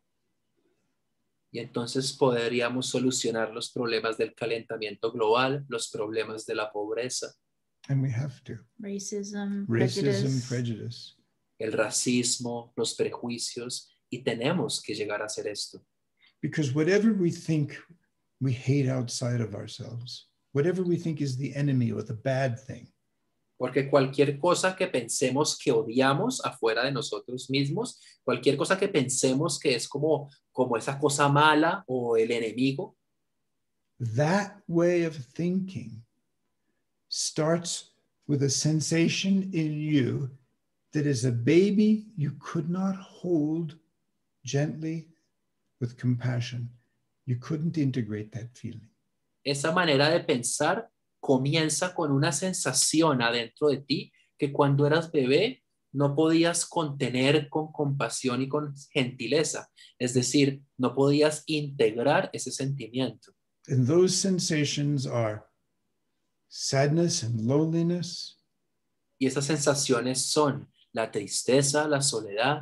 Y entonces podríamos solucionar los problemas del calentamiento global, los problemas de la pobreza, and we have to. Racism, Racism, prejudice. prejudice. el racismo, los prejuicios, y tenemos que llegar a hacer esto. Because whatever we think we hate outside of ourselves, whatever we think is the enemy or the bad thing, Porque cualquier cosa que pensemos que odiamos afuera de nosotros mismos, cualquier cosa que pensemos que es como, como esa cosa mala o el enemigo, that way of thinking starts with a sensation in you that as a baby you could not hold gently with compassion. You couldn't integrate that feeling. esa manera de pensar comienza con una sensación adentro de ti que cuando eras bebé no podías contener con compasión y con gentileza. Es decir, no podías integrar ese sentimiento. And those sensations are sadness and loneliness, Y esas sensaciones son la tristeza, la soledad,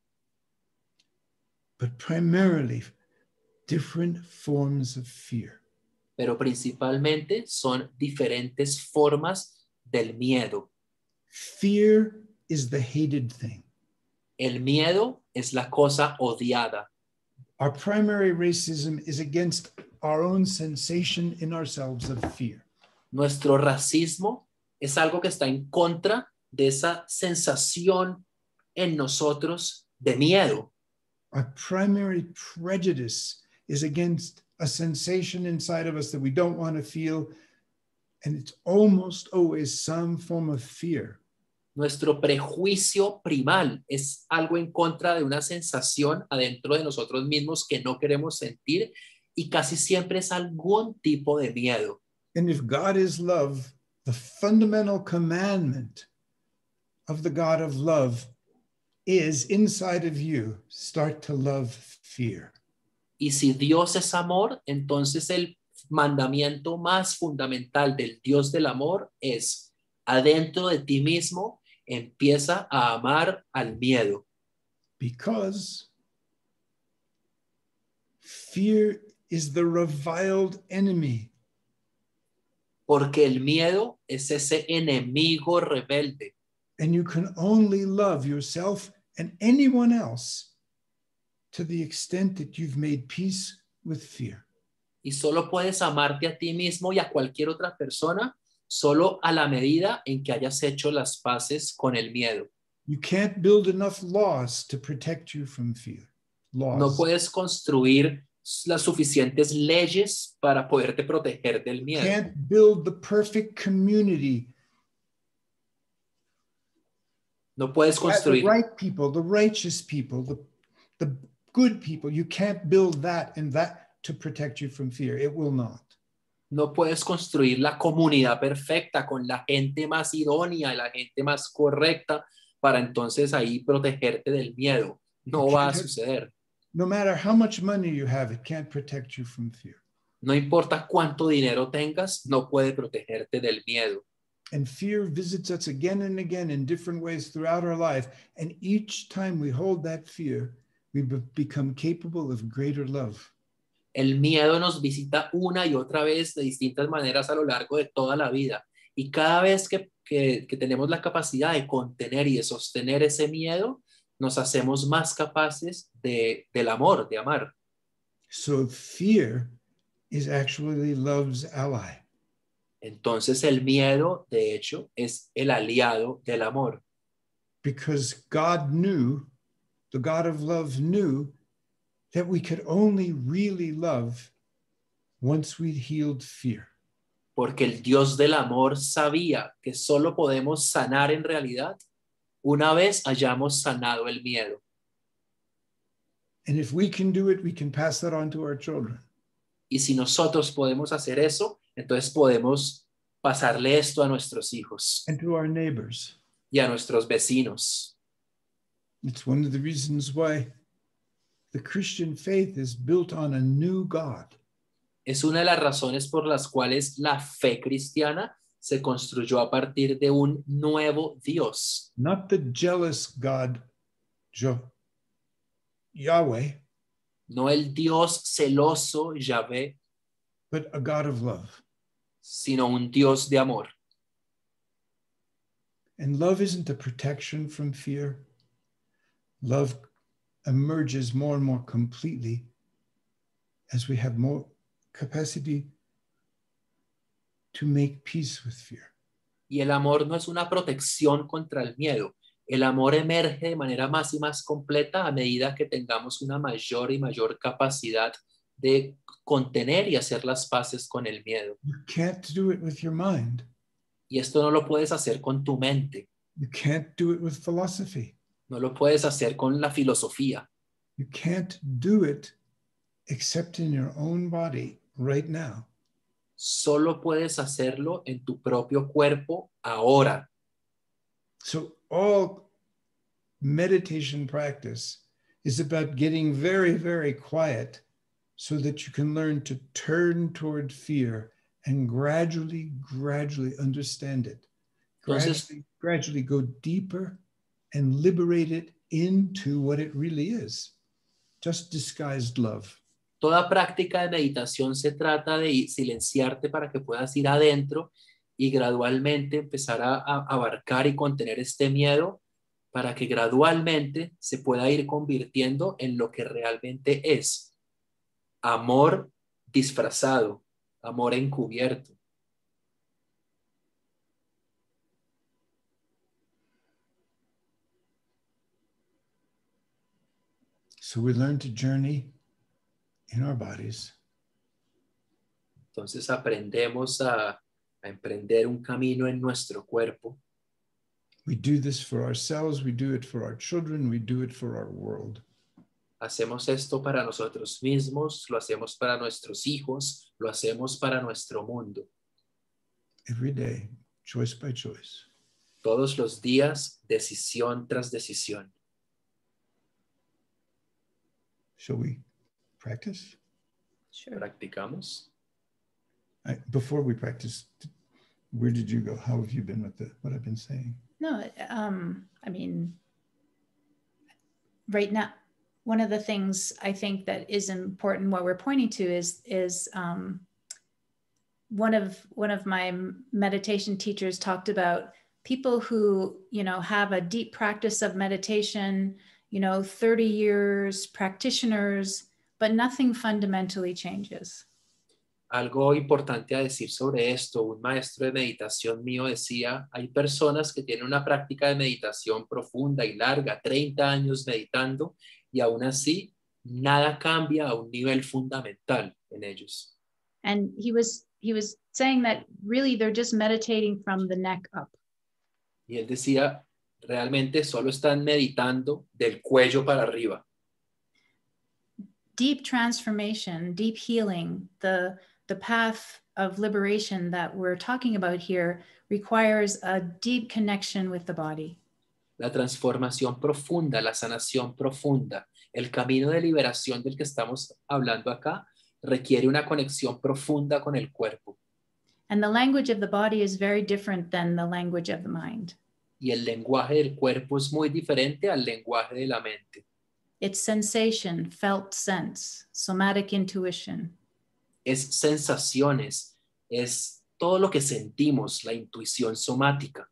but primarily different forms of fear. pero principalmente son diferentes formas del miedo. Fear is the hated thing. El miedo es la cosa odiada. Our primary racism is against our own sensation in ourselves of fear. Nuestro racismo es algo que está en contra de esa sensación en nosotros de miedo. Our primary prejudice is against a sensation inside of us that we don't want to feel, and it's almost always some form of fear. Nuestro prejuicio primal es algo en contra de una sensación adentro de nosotros mismos que no queremos sentir y casi siempre es algún tipo de miedo. And if God is love, the fundamental commandment of the God of love is inside of you, start to love fear. Y si Dios es amor, entonces el mandamiento más fundamental del Dios del amor es adentro de ti mismo, empieza a amar al miedo. Because fear is the reviled enemy. Porque el miedo es ese enemigo rebelde. And you can only love yourself and anyone else to the extent that you've made peace with fear. Y solo puedes amarte a ti mismo y a cualquier otra persona solo a la medida en que hayas hecho las paces con el miedo. You can't build enough laws to protect you from fear. Laws. No puedes construir las suficientes leyes para poderte proteger del You miedo. can't build the perfect community. No puedes The construir right people, the righteous people, the, the good people. You can't build that and that to protect you from fear. It will not. No puedes construir la comunidad perfecta con la gente más idónea y la gente más correcta para entonces ahí protegerte del miedo. No va a suceder. No matter how much money you have, it can't protect you from fear. No importa cuánto dinero tengas, no puede protegerte del miedo. And fear visits us again and again in different ways throughout our life. And each time we hold that fear, we be- become capable of greater love. El miedo nos visita una y otra vez de distintas maneras a lo largo de toda la vida. Y cada vez que, que, que tenemos la capacidad de contener y de sostener ese miedo, nos hacemos más capaces de, del amor, de amar. So fear is actually love's ally. Entonces el miedo, de hecho, es el aliado del amor. Because God knew, the God of love knew that we could only really love once we'd healed fear. Porque el Dios del amor sabía que solo podemos sanar en realidad una vez hayamos sanado el miedo. And if we can do it, we can pass that on to our children. Y si nosotros podemos hacer eso, entonces podemos pasarle esto a nuestros hijos And to our neighbors. y a nuestros vecinos. It's one of the reasons why the Christian faith is built on a new God. Es una de las razones por las cuales la fe cristiana se construyó a partir de un nuevo Dios. Not the jealous God, Jo- Yahweh, No el Dios celoso, Yahvé, but a God of love. sino un Dios de amor. And love isn't a protection from fear. Love emerges more and more completely as we have more capacity to make peace with fear. Y el amor no es una protección contra el miedo. El amor emerge de manera más y más completa a medida que tengamos una mayor y mayor capacidad de contener y hacer las paces con el miedo. You can't do it with your mind. Y esto no lo puedes hacer con tu mente, You can't do it with philosophy. no lo puedes hacer con la filosofía, You can't do it except in your own body right now. solo puedes hacerlo en tu propio cuerpo ahora. So all meditation practice is about getting very, very quiet so that you can learn to turn toward fear and gradually, gradually understand it. Entonces- Gradually, gradually go deeper and liberate it into what it really is, just disguised love. Toda práctica de meditación se trata de ir- silenciarte para que puedas ir adentro y gradualmente empezar a, a abarcar y contener este miedo para que gradualmente se pueda ir convirtiendo en lo que realmente es. Amor disfrazado, amor encubierto. So we learn to journey in our bodies. Entonces aprendemos a, a emprender un camino en nuestro cuerpo. We do this for ourselves, we do it for our children, we do it for our world. Hacemos esto para nosotros mismos, lo hacemos para nuestros hijos, lo hacemos para nuestro mundo. Every day, choice by choice. Todos los días, decisión tras decisión. Shall we practice? Sure. Practicamos. I, before we practice, where did you go? How have you been with the, what I've been saying? No, um, I mean, right now, one of the things I think that is important, what we're pointing to is, is um, one of one of my meditation teachers talked about people who, you know, have a deep practice of meditation, you know, thirty years, practitioners, but nothing fundamentally changes. Algo importante a decir sobre esto, un maestro de meditación mío decía, hay personas que tienen una práctica de meditación profunda y larga, treinta años meditando, y aún así nada cambia a un nivel fundamental en ellos. And he was he was saying that really they're just meditating from the neck up. Y él decía, realmente solo están meditando del cuello para arriba. Deep transformation, deep healing, the the path of liberation that we're talking about here requires a deep connection with the body. La transformación profunda, la sanación profunda, el camino de liberación del que estamos hablando acá requiere una conexión profunda con el cuerpo. And the language of the body is very different than the language of the mind. Y el lenguaje del cuerpo es muy diferente al lenguaje de la mente. It's sensation, felt sense, somatic intuition. Es sensaciones, es todo lo que sentimos, la intuición somática.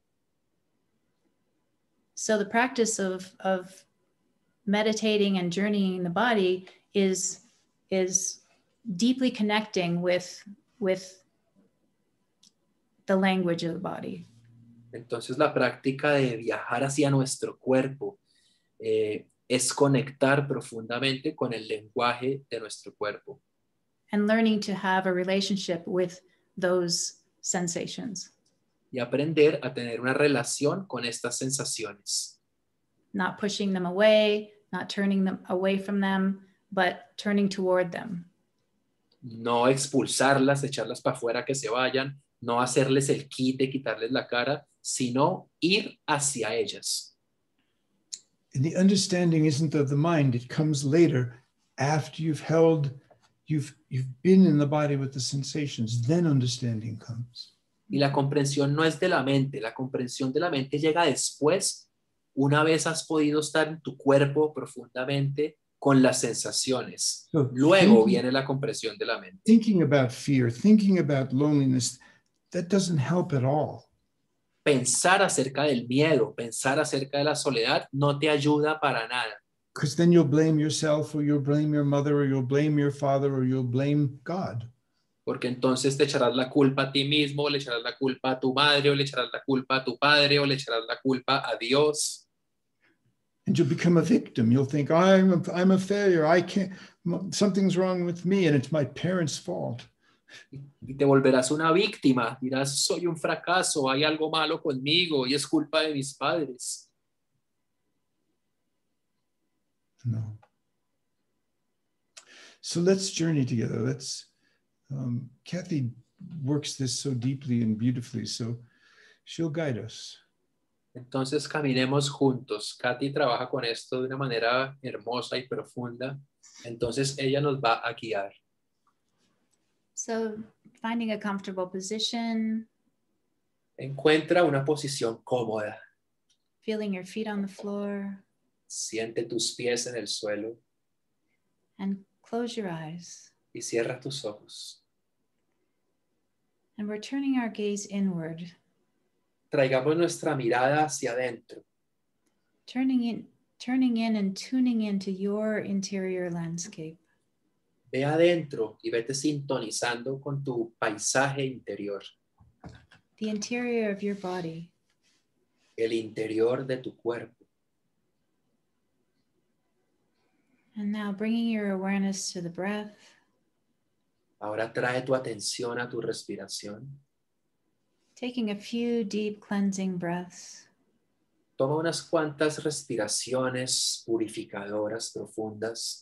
So the practice of, of meditating and journeying the body is, is deeply connecting with, with the language of the body. Entonces la práctica de viajar hacia nuestro cuerpo eh, es conectar profundamente con el lenguaje de nuestro cuerpo. And learning to have a relationship with those sensations. Y aprender a tener una relación con estas sensaciones. Not pushing them away, not turning them away from them, but turning toward them. No expulsarlas, echarlas para afuera que se vayan, no hacerles el quite, quitarles la cara, sino ir hacia ellas. And the understanding isn't of the mind, it comes later after you've held, you've, you've been in the body with the sensations, then understanding comes. Y la comprensión no es de la mente, la comprensión de la mente llega después, una vez has podido estar en tu cuerpo profundamente con las sensaciones. So Luego thinking, viene la comprensión de la mente. thinking about fear, thinking about loneliness, that doesn't help at all. Pensar acerca del miedo, pensar acerca de la soledad no te ayuda para nada. Because then you'll blame yourself, or you'll blame your mother, or you'll blame your father, or you'll blame God. Porque entonces te echarás la culpa a ti mismo, o le echarás la culpa a tu madre, o le echarás la culpa a tu padre, o le echarás la culpa a Dios. And you'll become a victim. You'll think, I'm a, I'm a failure. I can't, something's wrong with me, and it's my parents' fault. Y te volverás una víctima, dirás, soy un fracaso, hay algo malo conmigo y es culpa de mis padres. No. So let's journey together. Let's, um, Kathy works this so deeply and beautifully, so she'll guide us. Entonces caminemos juntos. Katy trabaja con esto de una manera hermosa y profunda. Entonces ella nos va a guiar. So finding a comfortable position. Encuentra una posición cómoda. Feeling your feet on the floor. Siente tus pies en el suelo. And close your eyes. Y cierra tus ojos. And we're turning our gaze inward. Traigamos nuestra mirada hacia adentro. Turning in, turning in and tuning into your interior landscape. Ve adentro y vete sintonizando con tu paisaje interior. The interior of your body. El interior de tu cuerpo. And now bringing your awareness to the breath. Ahora trae tu atención a tu respiración. Taking a few deep cleansing breaths. Toma unas cuantas respiraciones purificadoras profundas.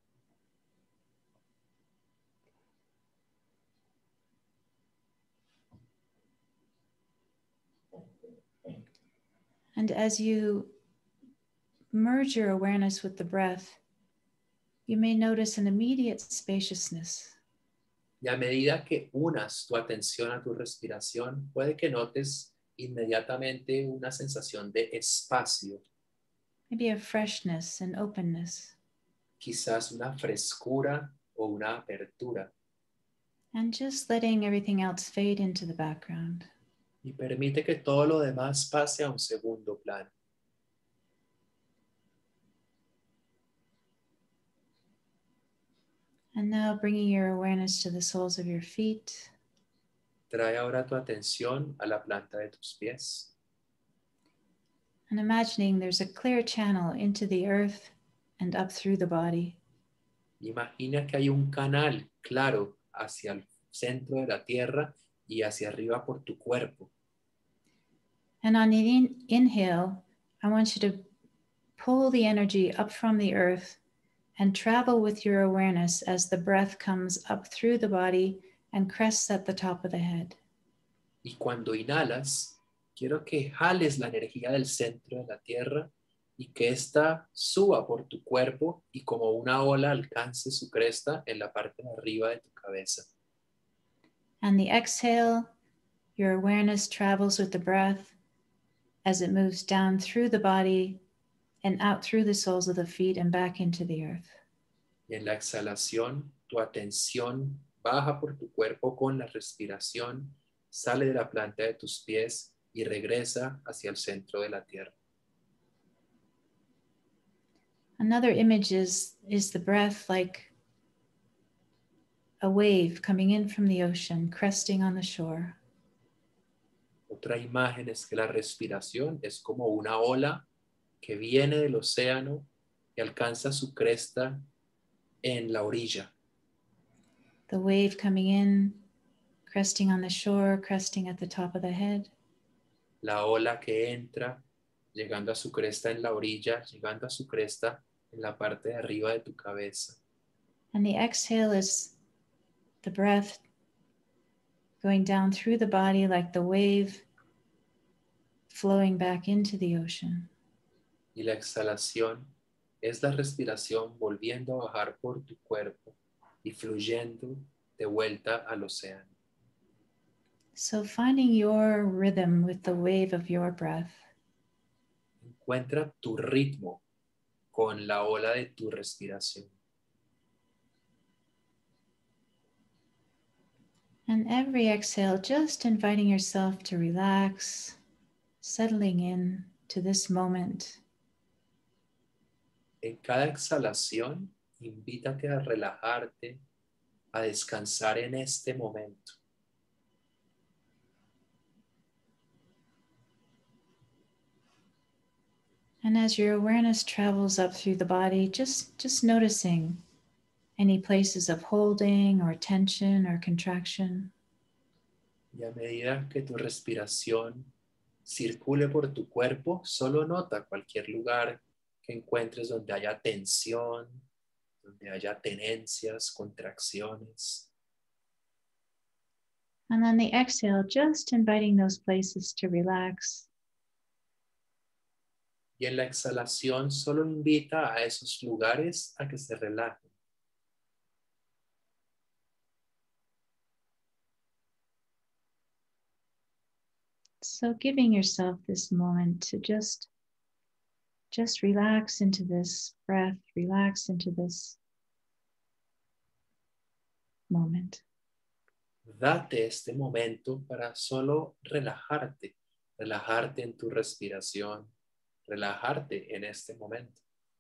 And as you merge your awareness with the breath, you may notice an immediate spaciousness. Y a medida que unas tu atención a tu respiración, puede que notes inmediatamente una sensación de espacio. Maybe a freshness and openness. Quizás una frescura o una apertura. And just letting everything else fade into the background. Y permite que todo lo demás pase a un segundo plano. And now bringing your awareness to the soles of your feet. Trae ahora tu atención a la planta de tus pies. And imagining there's a clear channel into the earth and up through the body. Imagina que hay un canal claro hacia el centro de la tierra y hacia arriba por tu cuerpo. And on the in- inhale, I want you to pull the energy up from the earth and travel with your awareness as the breath comes up through the body and crests at the top of the head. Y cuando inhalas, quiero que jales la energía del centro de la tierra y que ésta suba por tu cuerpo y como una ola alcance su cresta en la parte de arriba de tu cabeza. And the exhale, Your awareness travels with the breath as it moves down through the body and out through the soles of the feet and back into the earth. Y en la exhalación, tu atención baja por tu cuerpo con la respiración, sale de la planta de tus pies y regresa hacia el centro de la tierra. Another image is, is the breath like a wave coming in from the ocean, cresting on the shore. Otra imagen es que la respiración es como una ola que viene del océano y alcanza su cresta en la orilla. The wave coming in, cresting on the shore, cresting at the top of the head. La ola que entra, llegando a su cresta en la orilla, llegando a su cresta en la parte de arriba de tu cabeza. And the exhale is the breath going down through the body like the wave flowing back into the ocean. Y la exhalación es la respiración volviendo a bajar por tu cuerpo y fluyendo de vuelta al océano. So finding your rhythm with the wave of your breath. Encuentra tu ritmo con la ola de tu respiración. And every exhale, just inviting yourself to relax, settling in to this moment. En cada exhalación, invítate a relajarte, a descansar en este momento. And as your awareness travels up through the body, just, just noticing any places of holding or tension or contraction. Y a medida que tu respiración circule por tu cuerpo, solo nota cualquier lugar que encuentres donde haya tensión, donde haya tenencias, contracciones. And then the exhale, just inviting those places to relax. Y en la exhalación solo invita a esos lugares a que se relajen. So giving yourself this moment to just, just relax into this breath, relax into this moment. Date este momento para solo relajarte, relajarte en tu respiración, relajarte en este momento.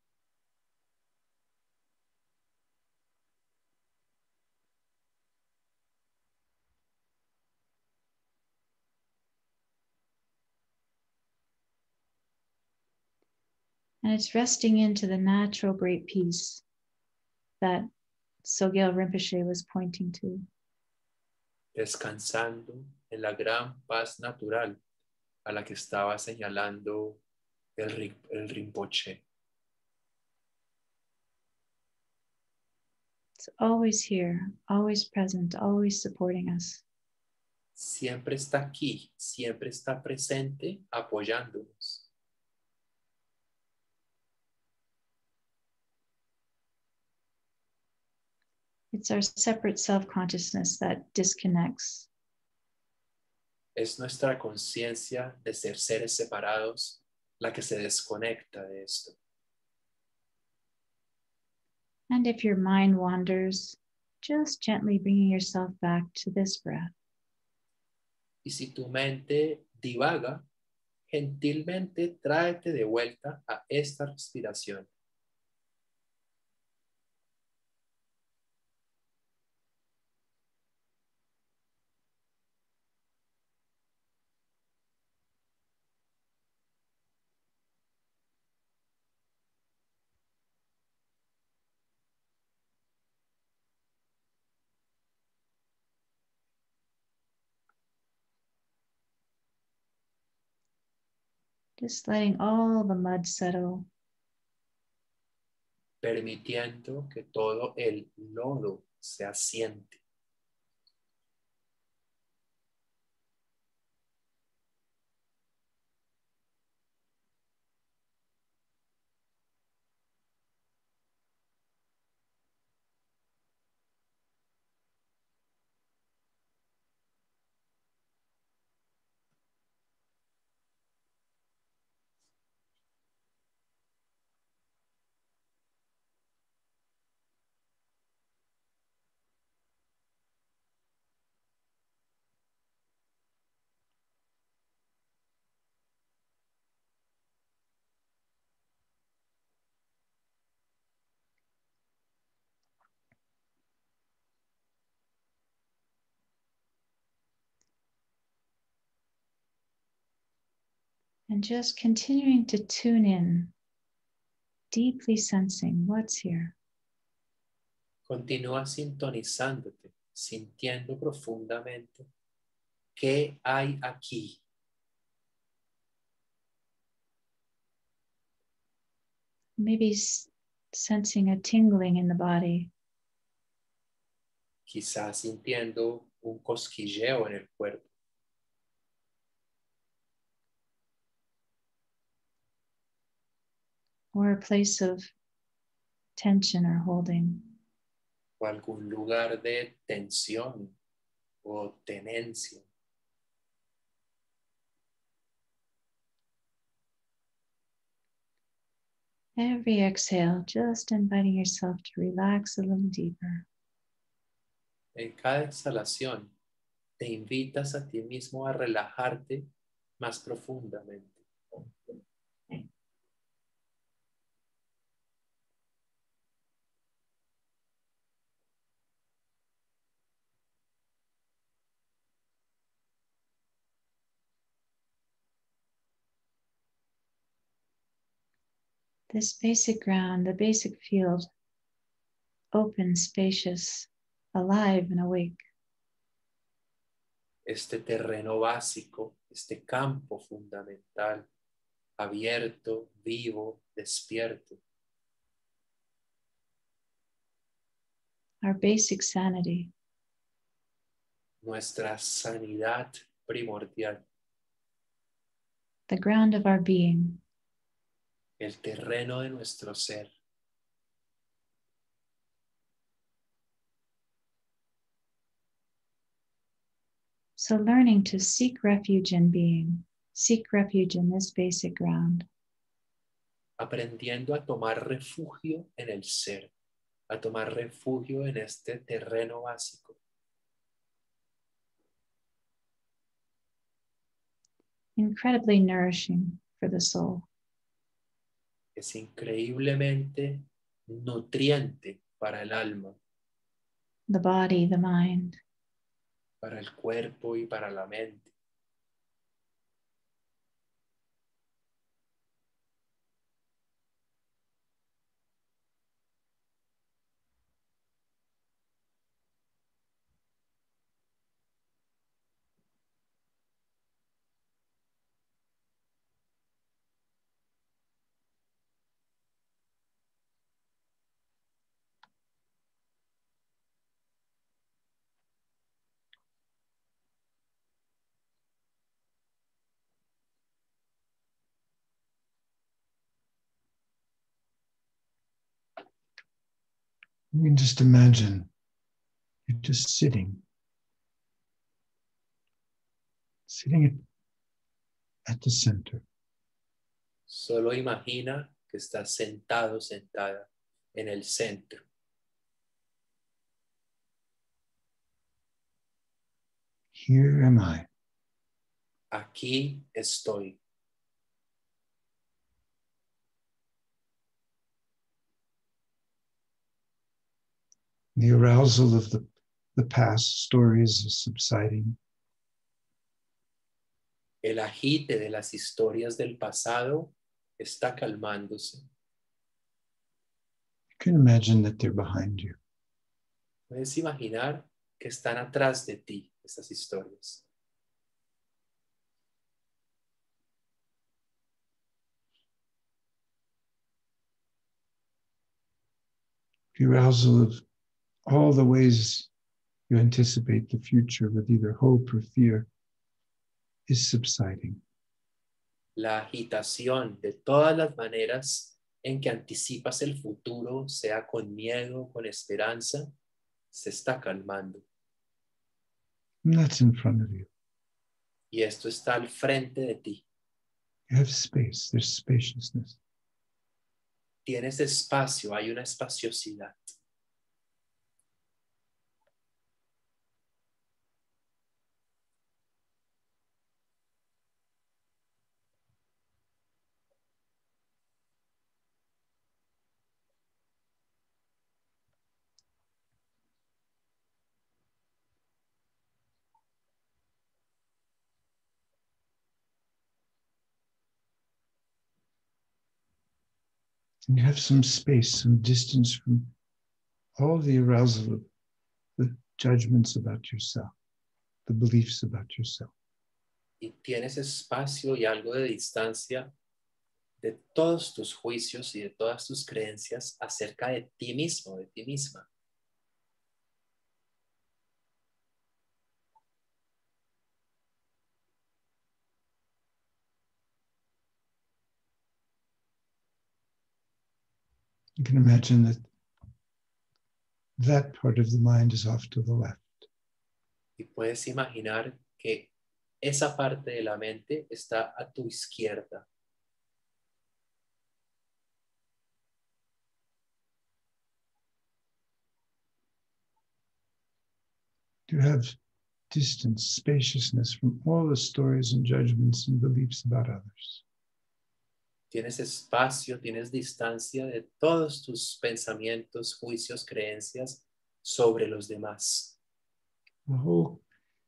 And it's resting into the natural great peace that Sogyal Rinpoche was pointing to. Descansando en la gran paz natural a la que estaba señalando el, el Rinpoche. It's always here, always present, always supporting us. Siempre está aquí, siempre está presente, apoyándonos. It's our separate self-consciousness that disconnects. Es nuestra conciencia de ser seres separados la que se desconecta de esto. And if your mind wanders, just gently bringing yourself back to this breath. Y si tu mente divaga, gentilmente tráete de vuelta a esta respiración. Just letting all the mud settle. Permitiendo que todo el lodo se asiente. And just continuing to tune in, deeply sensing what's here. Continúa sintonizándote, sintiendo profundamente qué hay aquí. Maybe s- sensing a tingling in the body, Quizás sintiendo un cosquilleo en el cuerpo, or a place of tension or holding. o algún lugar de tensión o tenencia. Every exhale, just inviting yourself to relax a little deeper. En cada exhalación te invitas a ti mismo a relajarte más profundamente. This basic ground, the basic field, open, spacious, alive, and awake. Este terreno básico, este campo fundamental, abierto, vivo, despierto. Our basic sanity, Nuestra sanidad primordial, the ground of our being. el terreno de nuestro ser. So learning to seek refuge in being, seek refuge in this basic ground. Aprendiendo a tomar refugio en el ser, a tomar refugio en este terreno básico. Incredibly nourishing for the soul. Es increíblemente nutriente para el alma, The body, the mind. para el cuerpo y para la mente. You can just imagine you're just sitting, sitting at, at the center. Solo imagina que estás sentado, sentada en el centro. Here am I. Aquí estoy. The arousal of the, the past stories is subsiding. El agite de las historias del pasado está calmándose. You can imagine that they're behind you. Puedes imaginar que están atrás de ti estas historias. The arousal of all the ways you anticipate the future with either hope or fear is subsiding. La agitación de todas las maneras en que anticipas el futuro, sea con miedo o con esperanza, se está calmando. And that's in front of you. Y esto está al frente de ti. You have space, there's spaciousness. Tienes espacio, hay una espaciosidad. And you have some space, some distance from all the arousal of the judgments about yourself, the beliefs about yourself. Y tienes espacio y algo de distancia de todos tus juicios y de todas tus creencias acerca de ti mismo, de ti misma. You can imagine that that part of the mind is off to the left. Y puedes imaginar que esa parte de la mente está a tu izquierda. You have distance, spaciousness from all the stories and judgments and beliefs about others. Tienes espacio, tienes distancia de todos tus pensamientos, juicios, creencias sobre los demás. The whole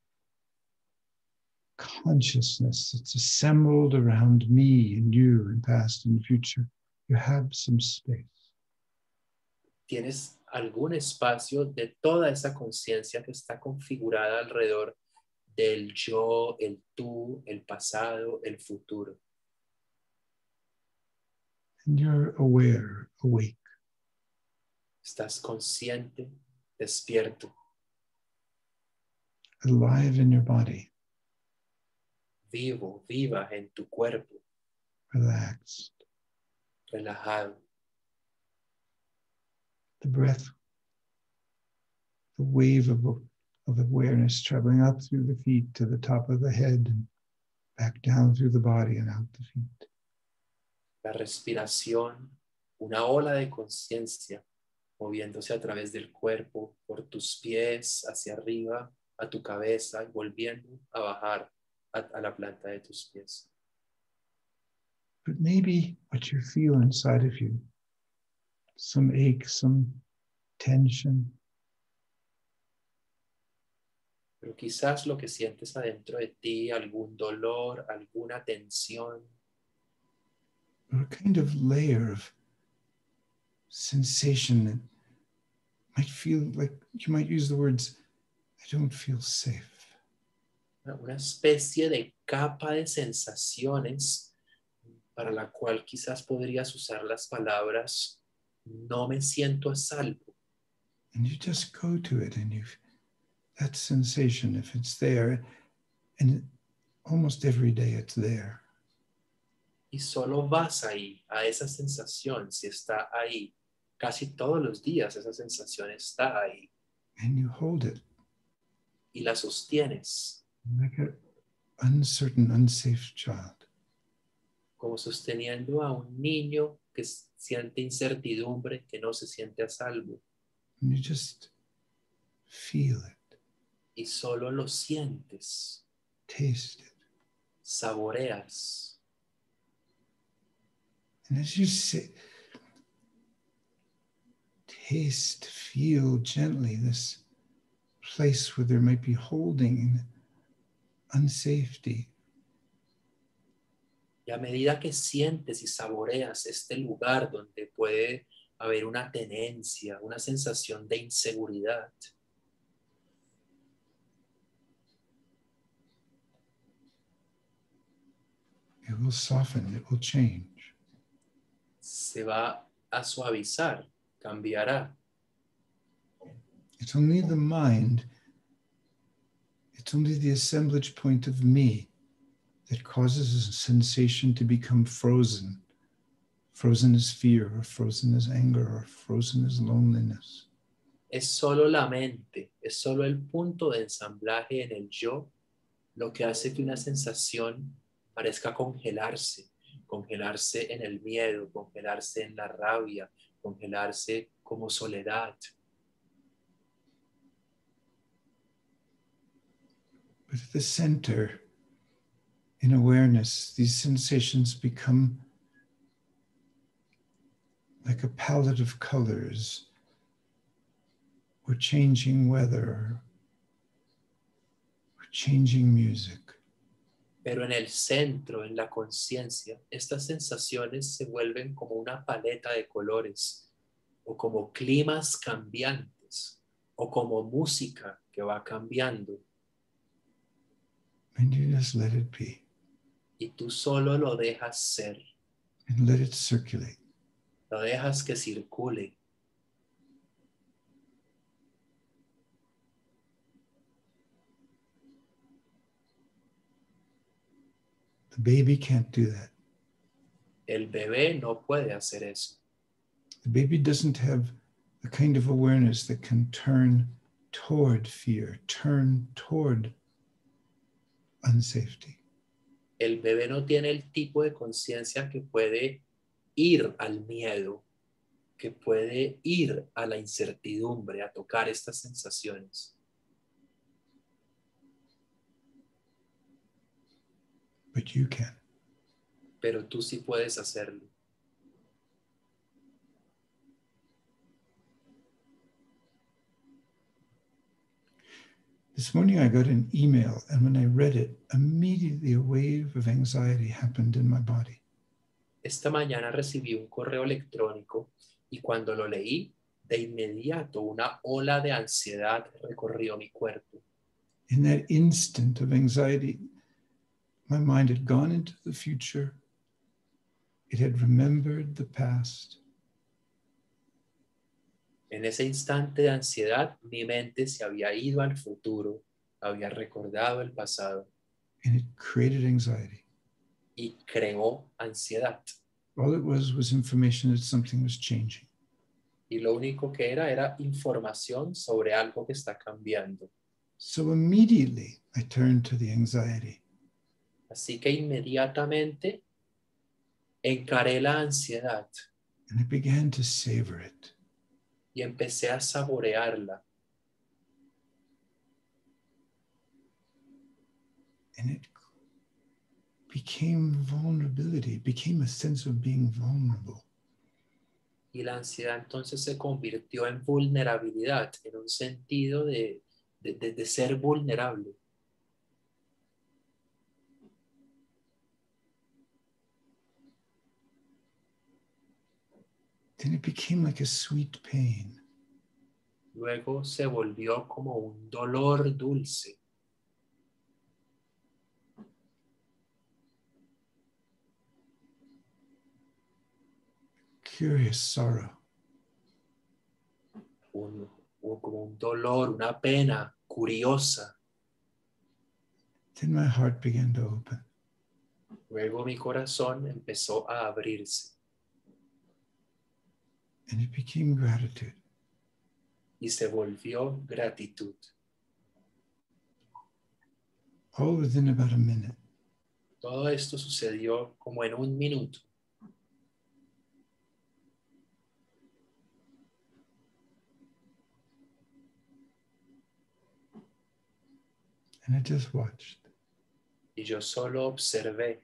consciousness that's assembled around me and you and past and future, you have some space. Tienes algún espacio de toda esa conciencia que está configurada alrededor del yo, el tú, el pasado, el futuro. And you're aware, awake. Estás consciente, despierto, Alive in your body, vivo, viva en tu cuerpo, relaxed. relajado. The breath, the wave of, of awareness traveling up through the feet to the top of the head and back down through the body and out the feet. La respiración, una ola de conciencia moviéndose a través del cuerpo, por tus pies, hacia arriba, a tu cabeza y volviendo a bajar a, a la planta de tus pies. But maybe what you feel inside of you, some ache, some tension, Pero quizás lo que sientes adentro de ti, algún dolor, alguna tensión, or a kind of layer of sensation that might feel like you might use the words, I don't feel safe. una especie de capa de sensaciones para la cual quizás podrías usar las palabras no me siento a salvo. And you just go to it and you, that sensation, if it's there, and almost every day it's there. Y solo vas ahí, a esa sensación, si está ahí. Casi todos los días esa sensación está ahí. And you hold it Y la sostienes. like an uncertain, unsafe child. Como sosteniendo a un niño que siente incertidumbre, que no se siente a salvo. And you just feel it, Y solo lo sientes, taste it. saboreas. And as you say, taste, feel gently this place where there might be holding unsafety. Y a medida que sientes y saboreas este lugar donde puede haber una tenencia, una sensación de inseguridad, it will soften, it will change. se va a suavizar, cambiará. It's only the mind, it's only the assemblage point of me that causes a sensation to become frozen. Frozen as fear, or frozen as anger, or frozen as loneliness. Es solo la mente, es solo el punto de ensamblaje en el yo lo que hace que una sensación parezca congelarse, congelarse en el miedo, congelarse en la rabia, congelarse como soledad. But at the center, in awareness, these sensations become like a palette of colors, or changing weather, or changing music. Pero en el centro, en la conciencia, estas sensaciones se vuelven como una paleta de colores, o como climas cambiantes, o como música que va cambiando. And you just let it be. Y tú solo lo dejas ser, And let it circulate. lo dejas que circule. The baby can't do that. El bebé no puede hacer eso. The baby doesn't have the kind of awareness that can turn toward fear, turn toward unsafety. El bebé no tiene el tipo de conciencia que puede ir al miedo, que puede ir a la incertidumbre, a tocar estas sensaciones. But you can. Pero tú sí puedes hacerlo. This morning I got an email, and when I read it, immediately a wave of anxiety happened in my body. Esta mañana recibí un correo electrónico y cuando lo leí, de inmediato una ola de ansiedad recorrió mi cuerpo. In that instant of anxiety, my mind had gone into the future. It had remembered the past. En ese instante de ansiedad, mi mente se había ido al futuro, había recordado el pasado. And it created anxiety. Y creó ansiedad. All it was was information that something was changing. Y lo único que era era información sobre algo que está cambiando. So immediately I turned to the anxiety. Así que inmediatamente encaré la ansiedad. And I began to savor it. Y empecé a saborearla. And it became vulnerability, it became a sense of being vulnerable. Y la ansiedad entonces se convirtió en vulnerabilidad, en un sentido de, de, de, de ser vulnerable. Then it became like a sweet pain. Luego se volvió como un dolor dulce. Curious sorrow. Un, un, como un dolor, una pena curiosa. Then my heart began to open. Luego mi corazón empezó a abrirse. And it became gratitude. Y se volvió gratitud. All within about a minute. Todo esto sucedió como en un minuto. And I just watched. Y yo solo observé.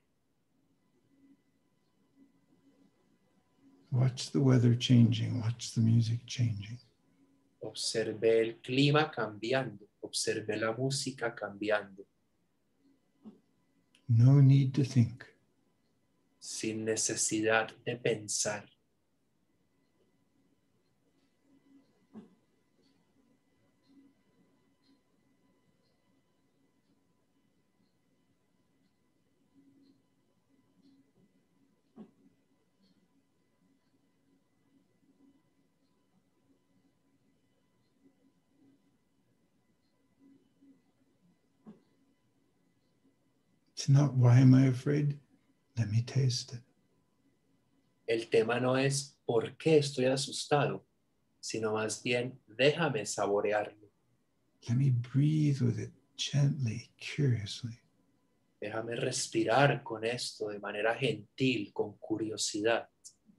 Watch the weather changing, watch the music changing. Observé el clima cambiando, observé la música cambiando. No need to think. Sin necesidad de pensar. It's not why am I afraid? Let me taste it. El tema no es por qué estoy asustado, sino más bien déjame saborearlo. Let me breathe with it gently, curiously. Déjame respirar con esto de manera gentil, con curiosidad.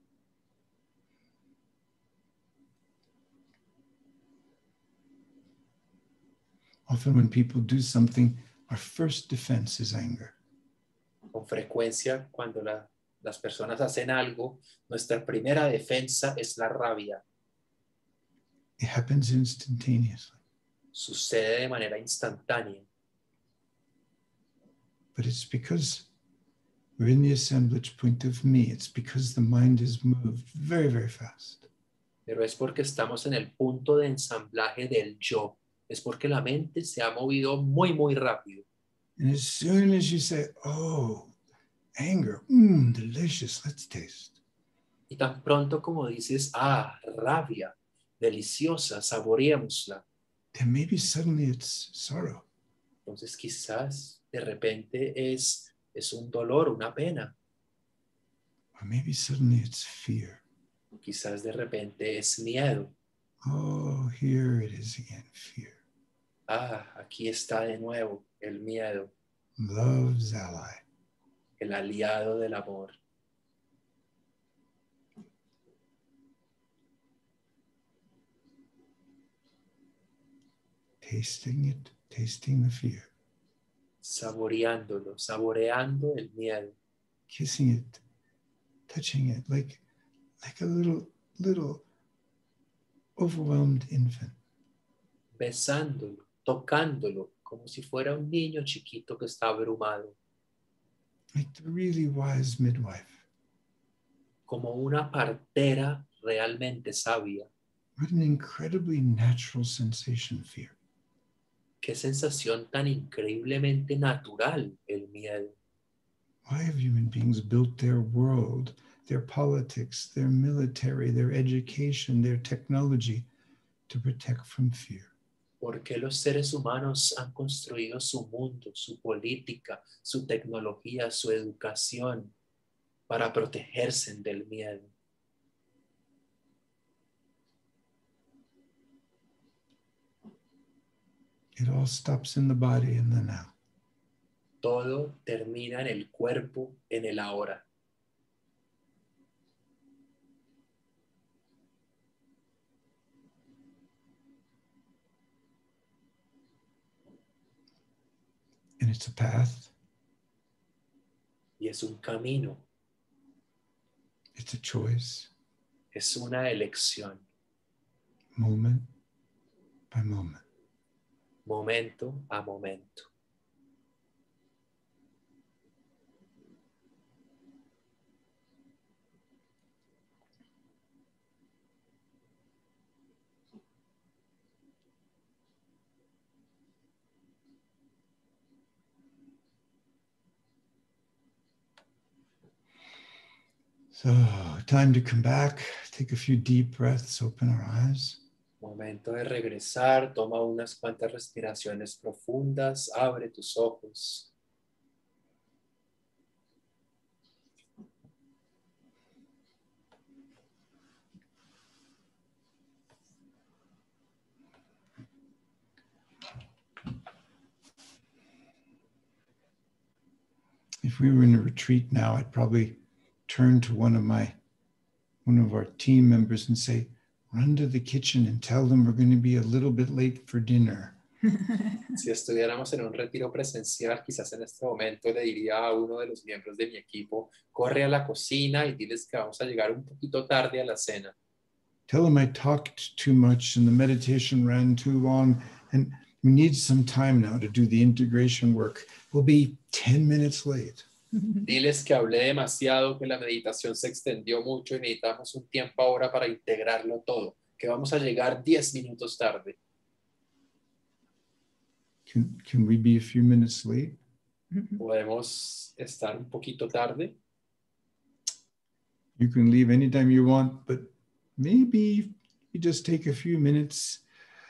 Often when people do something, our first defense is anger. Con frecuencia, cuando la, las personas hacen algo, nuestra primera defensa es la rabia. It happens instantaneously. Sucede de manera instantánea. but it's because we're in the assemblage point of me. It's because the mind is moved very, very fast. Pero es porque estamos en el punto de ensamblaje del yo. Es porque la mente se ha movido muy, muy rápido. And as soon as you say, oh, anger, mmm, delicious, let's taste. Y tan pronto como dices, ah, rabia, deliciosa, saboreémosla. Then maybe suddenly it's sorrow. Entonces quizás de repente es, es un dolor, una pena. Or maybe suddenly it's fear. Quizás de repente es miedo. Oh, here it is again, fear. Ah, aquí está de nuevo el miedo, Love's ally. el aliado del amor. Tasting it, tasting the fear. Saboreándolo, saboreando el miedo. Kissing it, touching it, like, like a little, little overwhelmed infant. Besándolo, tocándolo, como si fuera un niño chiquito que está abrumado. Like the really wise midwife. Como una partera realmente sabia. What an incredibly natural sensation, fear. Qué sensación tan increíblemente natural el miedo. Why have human beings built their world, their politics, their military, their education, their technology to protect from fear? ¿Por qué los seres humanos han construido su mundo, su política, su tecnología, su educación para protegerse del miedo? It all stops in the body in the now. Todo termina en el cuerpo, en el ahora. And it's a path. Y es un camino, It's a choice, es una elección, moment by moment. momento a momento. So, time to come back, take a few deep breaths, open our eyes. Momento de regresar, toma unas cuantas respiraciones profundas, abre tus ojos. If we were in a retreat now, I'd probably turn to one of my, one of our team members and say, run to the kitchen and tell them we're going to be a little bit late for dinner. Si estuviéramos en un retiro presencial, quizás en este momento le diría a uno de los miembros de mi equipo, corre a la cocina y diles que vamos a llegar un poquito tarde a la cena. Tell them I talked too much and the meditation ran too long and we need some time now to do the integration work. We'll be ten minutes late. Diles que hablé demasiado, que la meditación se extendió mucho y necesitamos un tiempo ahora para integrarlo todo, que vamos a llegar diez minutos tarde. Can, can we be a few minutes late? Podemos estar un poquito tarde. You can leave anytime you want, but maybe you just take a few minutes.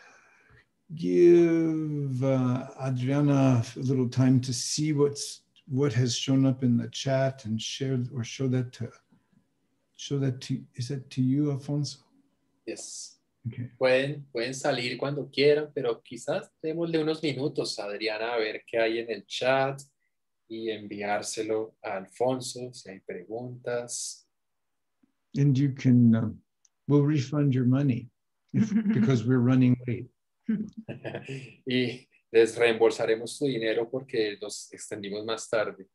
Give uh, Adriana a little time to see what's what has shown up in the chat and share or show that to show that to is that to you, Alfonso? Yes. Okay. Pueden, pueden salir cuando quieran, pero quizás démosle unos minutos a Adriana a ver qué hay en el chat y enviárselo a Alfonso si hay preguntas. And you can um, we'll refund your money if, because we're running late. Y les reembolsaremos su dinero porque los extendimos más tarde.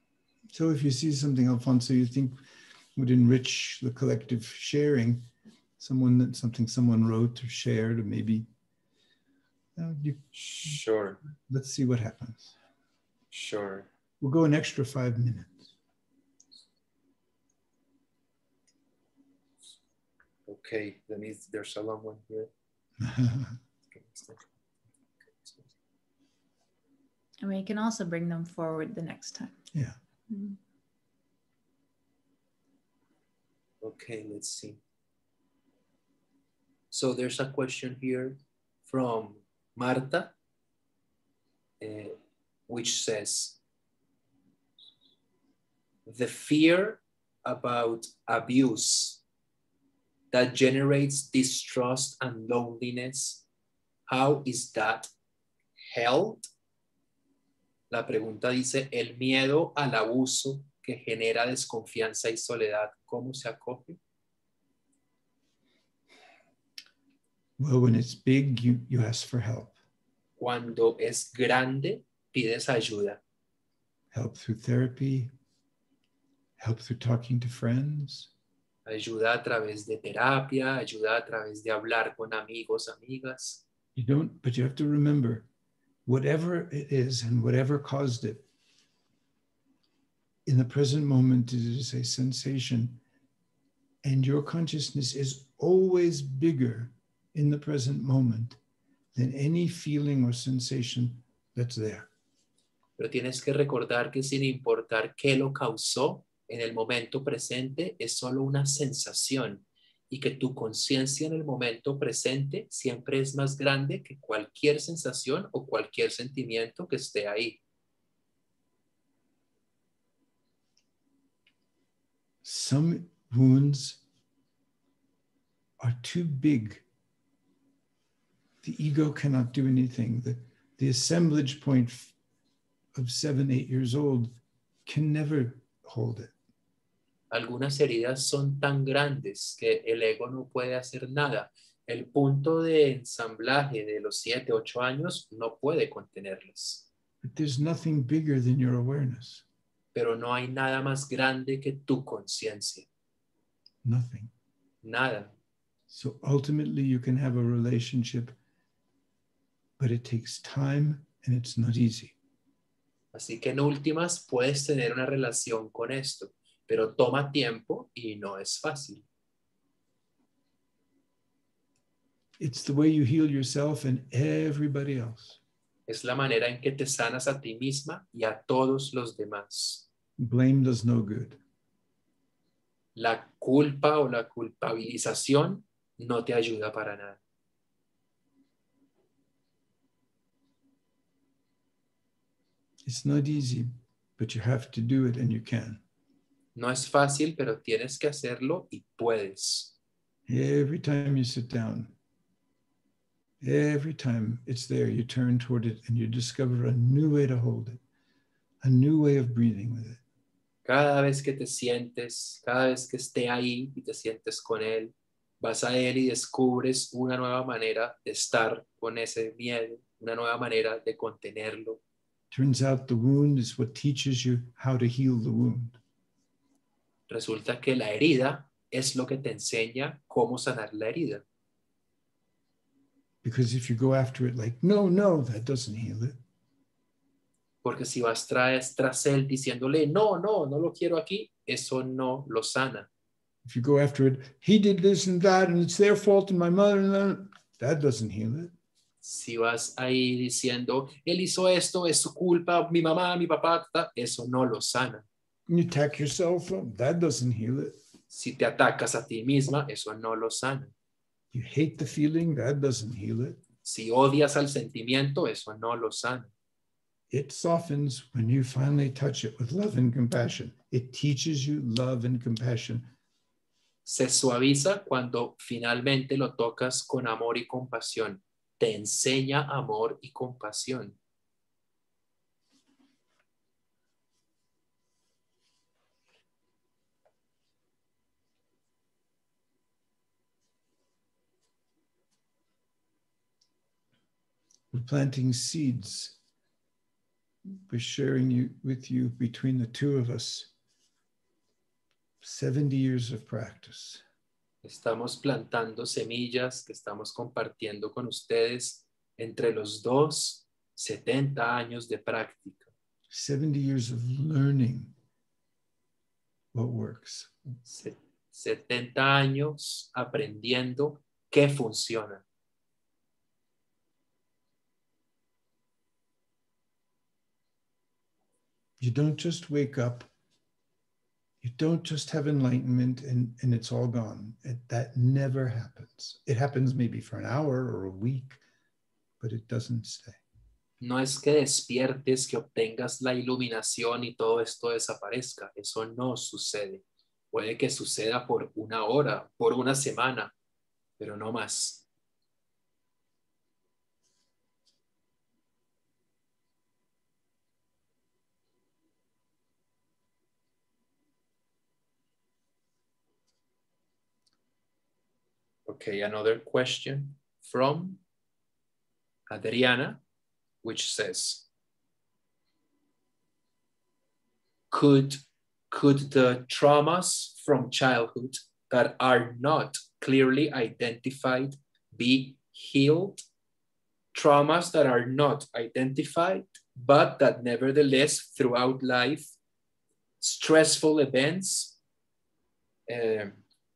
So if you see something, Alfonso, you think would enrich the collective sharing, someone that something someone wrote or shared, or maybe uh, you, Sure. let's see what happens. Sure. We'll go an extra five minutes. Okay, that means there's a long one here. And we can also bring them forward the next time. Yeah. Mm-hmm. Okay, let's see. So there's a question here from Marta, uh, which says, the fear about abuse that generates distrust and loneliness, how is that held? La pregunta dice, el miedo al abuso que genera desconfianza y soledad, ¿cómo se acoge? Well, when it's big, you, you ask for help. Cuando es grande, pides ayuda. Help through therapy, help through talking to friends. Ayuda a través de terapia, ayuda a través de hablar con amigos, amigas. You don't, but you have to remember, whatever it is and whatever caused it, in the present moment, it is a sensation, and your consciousness is always bigger in the present moment than any feeling or sensation that's there. Pero tienes que recordar que sin importar qué lo causó, en el momento presente es solo una sensación y que tu conciencia en el momento presente siempre es más grande que cualquier sensación o cualquier sentimiento que esté ahí. Some wounds are too big. The ego cannot do anything. The, the assemblage point of seven, eight years old can never hold it. Algunas heridas son tan grandes que el ego no puede hacer nada. El punto de ensamblaje de los siete, ocho años no puede contenerlas. But there's nothing bigger than your awareness. Pero no hay nada más grande que tu conciencia. Nothing. Nada. So ultimately you can have a relationship, but it takes time and it's not easy. Así que en últimas puedes tener una relación con esto, pero toma tiempo y no es fácil. It's the way you heal yourself and everybody else. Es la manera en que te sanas a ti misma y a todos los demás. Blame does no good. La culpa o la culpabilización no te ayuda para nada. It's not easy, but you have to do it and you can. No es fácil, pero tienes que hacerlo y puedes. Every time you sit down, every time it's there, you turn toward it and you discover a new way to hold it, a new way of breathing with it. Cada vez que te sientes, cada vez que esté ahí y te sientes con él, vas a él y descubres una nueva manera de estar con ese miedo, una nueva manera de contenerlo. Turns out the wound is what teaches you how to heal the wound. Resulta que la herida es lo que te enseña cómo sanar la herida. Because if you go after it like, no, no, that doesn't heal it. Porque si vas tras, tras él diciéndole, no, no, no lo quiero aquí, eso no lo sana. If you go after it, he did this and that, and it's their fault, and my mother, and that, that doesn't heal it. Si vas ahí diciendo, él hizo esto, es su culpa, mi mamá, mi papá, eso no lo sana. You attack yourself, that doesn't heal it. Si te atacas a ti misma, eso no lo sana. You hate the feeling, that doesn't heal it. Si odias al sentimiento, eso no lo sana. It softens when you finally touch it with love and compassion. It teaches you love and compassion. Se suaviza cuando finalmente lo tocas con amor y compasión. Te enseña amor y compasión. We're planting seeds. We're sharing you, with you between the two of us seventy years of practice. Estamos plantando semillas que estamos compartiendo con ustedes entre los dos, setenta años de práctica. seventy years of learning what works. Se- setenta años aprendiendo qué funciona. You don't just wake up. You don't just have enlightenment and, and it's all gone. It, that never happens. It happens maybe for an hour or a week, but it doesn't stay. No es que despiertes, que obtengas la iluminación y todo esto desaparezca. Eso no sucede. Puede que suceda por una hora, por una semana, pero no más. Okay, another question from Adriana, which says, could, could the traumas from childhood that are not clearly identified be healed? Traumas that are not identified, but that nevertheless throughout life, stressful events uh,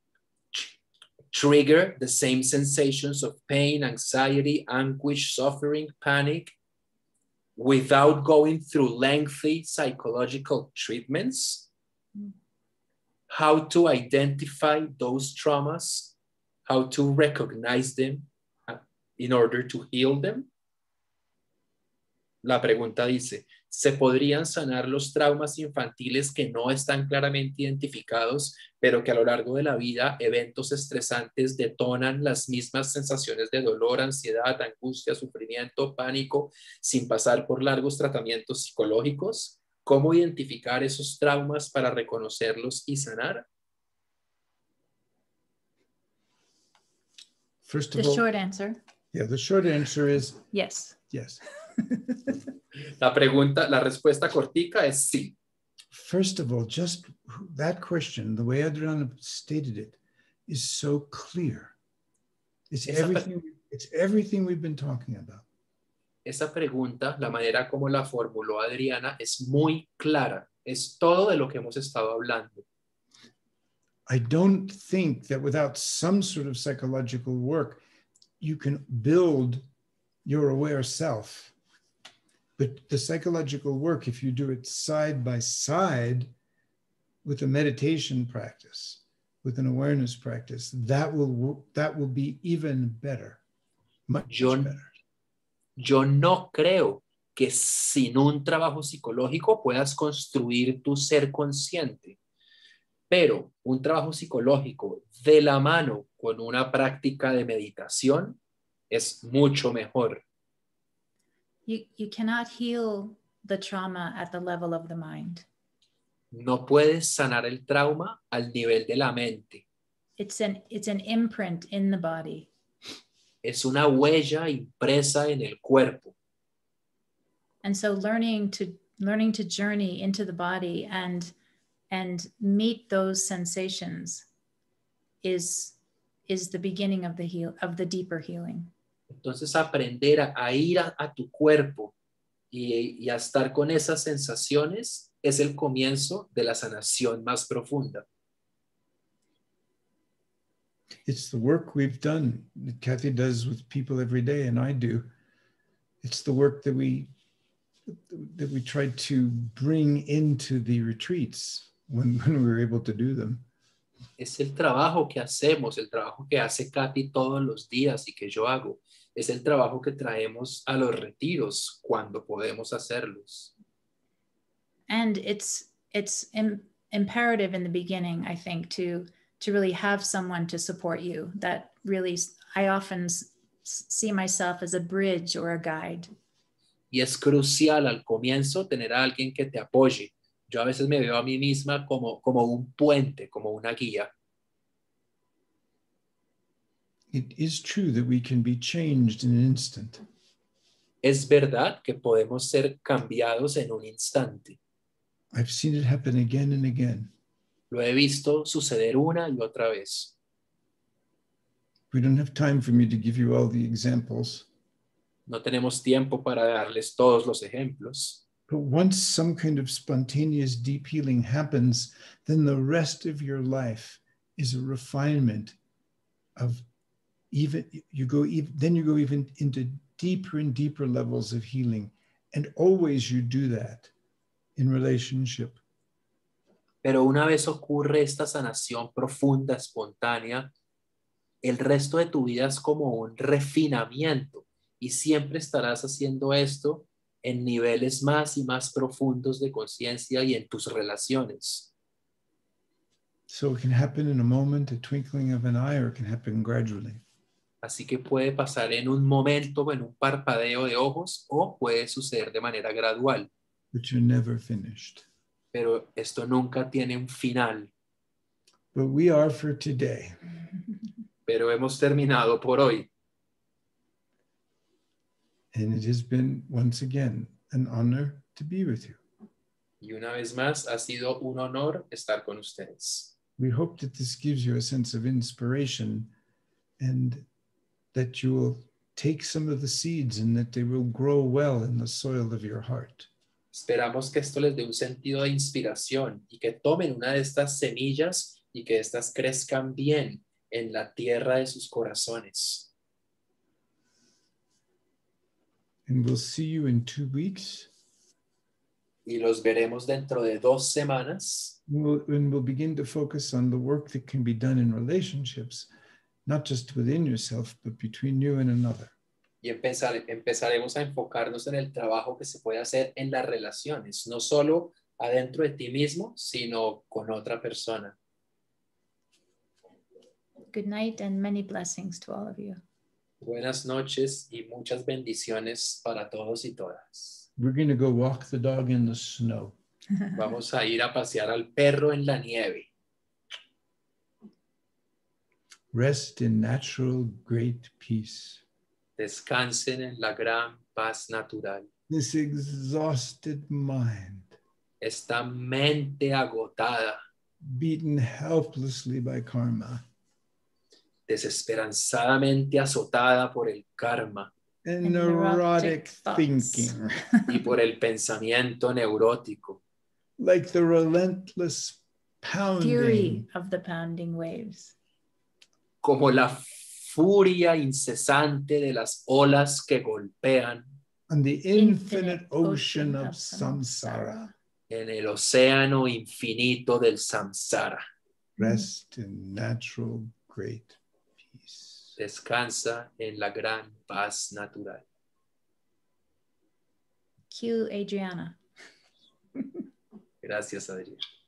trigger the same sensations of pain, anxiety, anguish, suffering, panic, without going through lengthy psychological treatments. How to identify those traumas, how to recognize them in order to heal them. La pregunta dice, ¿se podrían sanar los traumas infantiles que no están claramente identificados, pero que a lo largo de la vida eventos estresantes detonan las mismas sensaciones de dolor, ansiedad, angustia, sufrimiento, pánico, sin pasar por largos tratamientos psicológicos? ¿Cómo identificar esos traumas para reconocerlos y sanar? First of The all, short answer, yeah, the short answer is yes. yes. La pregunta, la respuesta cortica es sí. First of all, just that question, the way Adriana stated it, is so clear. It's Esa pre- everything, it's everything we've been talking about. Esa pregunta, la manera como la formuló Adriana, es muy clara. Es todo de lo que hemos estado hablando. I don't think that without some sort of psychological work, you can build your aware self. But the psychological work, if you do it side by side with a meditation practice, with an awareness practice, that will, that will be even better, much, Yo, much better. yo no creo que sin un trabajo psicológico puedas construir tu ser consciente. Pero un trabajo psicológico de la mano con una práctica de meditación es mucho mejor. You, you cannot heal the trauma at the level of the mind. No puedes sanar el trauma al nivel de la mente. It's an, it's an imprint in the body. Es una huella impresa en el cuerpo. And so learning to, learning to journey into the body and, and meet those sensations is, is the beginning of the heal, of the deeper healing. Entonces aprender a, a ir a, a tu cuerpo y, y a estar con esas sensaciones es el comienzo de la sanación más profunda. It's the work we've done, that Kathy does with people every day, and I do. It's the work that we that we tried to bring into the retreats when, when we were able to do them. Es el trabajo que hacemos, el trabajo que hace Katy todos los días y que yo hago. Es el trabajo que traemos a los retiros cuando podemos hacerlos. And it's, it's im- imperative in the beginning, I think, to, to really have someone to support you. That really, I often s- see myself as a bridge or a guide. Y es crucial al comienzo tener a alguien que te apoye. Yo a veces me veo a mí misma como, como un puente, como una guía. It is true that we can be changed in an instant. Es verdad que podemos ser cambiados en un instante. I've seen it happen again and again. Lo he visto suceder una y otra vez. We don't have time for me to give you all the examples. No tenemos tiempo para darles todos los ejemplos. But once some kind of spontaneous deep healing happens, then the rest of your life is a refinement of even, you go even, then you go even into deeper and deeper levels of healing. And always you do that in relationship. Pero una vez ocurre esta sanación profunda, espontánea, el resto de tu vida es como un refinamiento y siempre estarás haciendo esto en niveles más y más profundos de conciencia y en tus relaciones. So it can happen in a moment, a twinkling of an eye, or it can happen gradually. Así que puede pasar en un momento o en un parpadeo de ojos o puede suceder de manera gradual. But you're never finished. Pero esto nunca tiene un final. But we are for today. Pero hemos terminado por hoy. And it has been, once again, an honor to be with you. Y una vez más, ha sido un honor estar con ustedes. We hope that this gives you a sense of inspiration and that you will take some of the seeds and that they will grow well in the soil of your heart. Esperamos que esto les dé un sentido de inspiración y que tomen una de estas semillas y que estas crezcan bien en la tierra de sus corazones. And we'll see you in two weeks. Y los veremos dentro de dos semanas. We'll, and we'll begin to focus on the work that can be done in relationships, not just within yourself, but between you and another. Y empezar, empezaremos a enfocarnos en el trabajo que se puede hacer en las relaciones, no solo adentro de ti mismo, sino con otra persona. Good night and many blessings to all of you. Buenas noches y muchas bendiciones para todos y todas. We're going to go walk the dog in the snow. Vamos a ir a pasear al perro en la nieve. Rest in natural great peace. Descansen en la gran paz natural. This exhausted mind, Esta mente agotada, beaten helplessly by karma, desesperanzadamente azotada por el karma and And neurotic neurotic thoughts. thinking, y por el pensamiento neurótico, like the relentless pounding Fury of the pounding waves. como la furia incesante de las olas que golpean on the infinite ocean of samsara. en el océano infinito del samsara. Rest in natural great peace. Descansa en la gran paz natural. Cue Adriana. Gracias, Adrián.